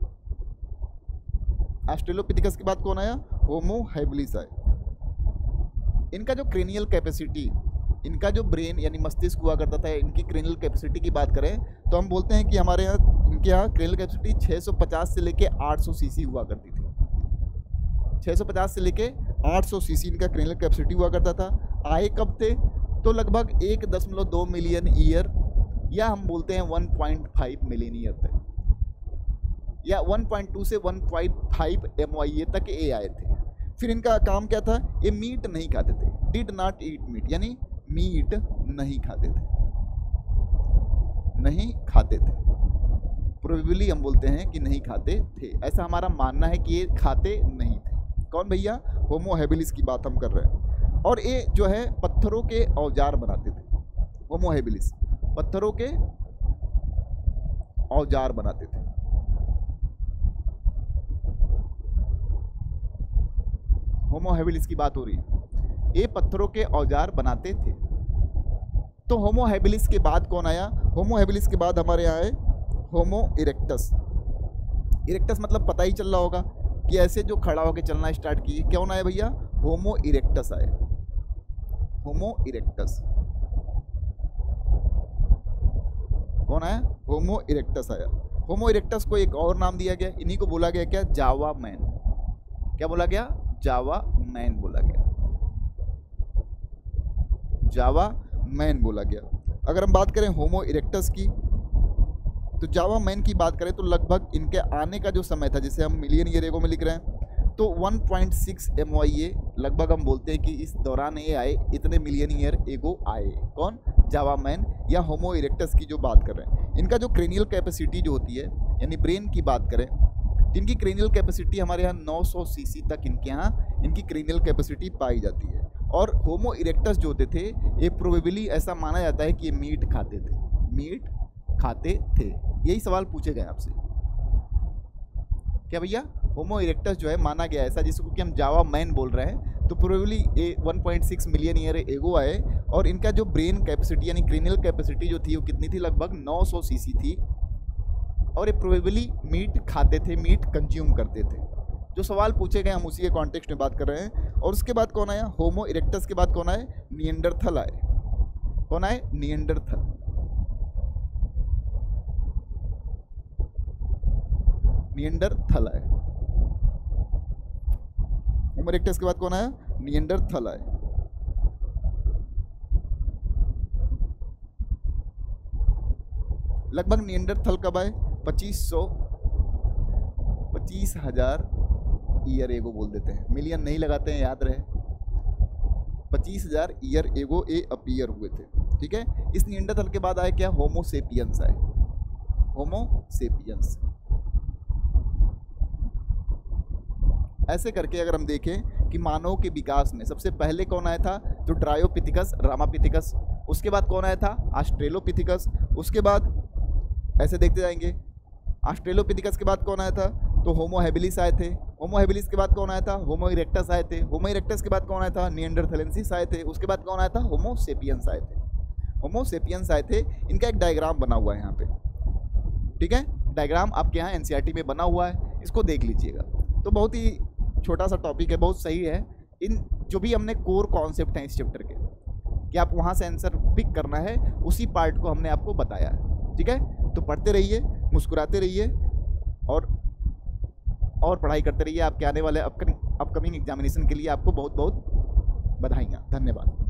ऑस्ट्रेलोपिथिकस के बाद कौन आया, होमो हैबिलिस आए। इनका जो क्रेनियल कैपेसिटी, इनका जो ब्रेन यानी मस्तिष्क हुआ करता था, इनकी क्रेनियल कैपेसिटी की बात करें तो हम बोलते हैं कि हमारे यहाँ इनके यहाँ क्रेनियल कैपेसिटी छह सौ पचास से लेके आठ सौ सीसी हुआ करती थी, छह सौ पचास से लेके आठ सौ सीसी इनका क्रेनियल कैपेसिटी हुआ करता था। आए कब थे, तो लगभग एक दशमलव दो मिलियन ईयर या हम बोलते हैं one point five million year तक, या वन पॉइंट टू से one point five M Y A तक ये आए थे। फिर इनका काम क्या था, ये मीट नहीं खाते थे, डिड नॉट ईट मीट यानी मीट नहीं खाते थे, नहीं खाते थे, प्रोबेबली हम बोलते हैं कि नहीं खाते थे, ऐसा हमारा मानना है कि ये खाते नहीं थे। कौन भैया, होमो हैबिलिस की बात हम कर रहे हैं। और ये जो है पत्थरों के औजार बनाते थे, होमो हैबिलिस पत्थरों के औजार बनाते थे। होमो हैबिलिस की बात हो रही है, ये पत्थरों के औजार बनाते थे। तो होमो हैबिलिस के बाद कौन आया, होमो हैबिलिस के बाद हमारे यहाँ आए होमो इरेक्टस। इरेक्टस मतलब पता ही चल रहा होगा कि ऐसे जो खड़ा होकर चलना स्टार्ट किए, कौन आया भैया, होमो इरेक्टस आए, होमो इरेक्टस। कौन आया, होमो इरेक्टस आया। होमो इरेक्टस को एक और नाम दिया गया, इन्हीं को बोला गया क्या, जावा मैन। क्या बोला गया, जावा मैन बोला गया, जावा मैन बोला गया। अगर हम बात करें होमो इरेक्टस की, तो जावा मैन की बात करें तो लगभग इनके आने का जो समय था, जिसे हम मिलियन ईयर एगो में लिख रहे हैं, तो one point six M Y A लगभग हम बोलते हैं कि इस दौरान ये आए, इतने मिलियन ईयर एगो आए। कौन? जावा मैन या होमो इरेक्टस की जो बात कर रहे हैं। इनका जो क्रेनियल कैपेसिटी जो होती है, यानी ब्रेन की बात करें, इनकी क्रेनियल कैपेसिटी हमारे यहाँ नौ सौ सीसी तक इनके यहाँ इनकी क्रेनियल कैपेसिटी पाई जाती है। और होमो इरेक्टस जो होते थे, ये प्रोबेबली ऐसा माना जाता है कि ये मीट खाते थे, मीट खाते थे। यही सवाल पूछे गए आपसे, क्या भैया? होमो इरेक्टस जो है माना गया ऐसा, जिसको कि हम जावा मैन बोल रहे हैं, तो probably a one point six million year ago आए। और इनका जो ब्रेन कैपेसिटी यानी क्रेनियल कैपेसिटी जो थी वो कितनी थी? लगभग नौ सौ सीसी थी। और ये प्रोबेबली मीट खाते थे, मीट कंज्यूम करते थे। जो सवाल पूछे गए हम उसी के कॉन्टेक्स्ट में बात कर रहे हैं। और उसके बाद कौन आया? होमो इरेक्टस के बाद कौन आए? निएंडरथल आए। कौन आए? निएंडरथल। निएंडरथल आए। होमो इरेक्टस के बाद कौन आया? निएंडरथल आए। लगभग निएंडरथल कब आए? पच्चीस सौ पच्चीस हजार ईयर एगो बोल देते हैं, मिलियन नहीं लगाते हैं, याद रहे। पच्चीस हजार ईयर एगो ए अपीयर हुए थे। ठीक है। इस निएंडरथल के बाद आए क्या? होमो सेपियंस आए। Homo sapiens. ऐसे करके अगर हम देखें कि मानव के विकास में सबसे पहले कौन आया था? तो ट्रायोपिथिकस, रामापिथिकस। उसके बाद कौन आया था? ऑस्ट्रेलोपिथिकस। उसके बाद ऐसे देखते जाएंगे, ऑस्ट्रेलोपिथिकस के बाद कौन आया था? तो होमो हैबिलिस आए थे। होमो हैबिलिस के बाद कौन आया था? होमो इरेक्टस आए थे। होमो इरेक्टस के बाद कौन आया था? निएंडरथलेंसिस आए थे। उसके बाद कौन आया था? होमो सेपियंस आए थे। होमो सेपियंस आए थे। इनका एक डायग्राम बना हुआ है यहाँ पे, ठीक है। डायग्राम आपके यहाँ एनसीईआरटी में बना हुआ है, इसको देख लीजिएगा। तो बहुत ही छोटा सा टॉपिक है, बहुत सही है। इन जो भी हमने कोर कॉन्सेप्ट हैं इस चैप्टर के, कि आप वहाँ से आंसर पिक करना है, उसी पार्ट को हमने आपको बताया है। ठीक है। तो पढ़ते रहिए, मुस्कुराते रहिए और और पढ़ाई करते रहिए। आपके आने वाले अपकमिंग एग्जामिनेशन के लिए आपको बहुत बहुत बधाइयाँ। धन्यवाद।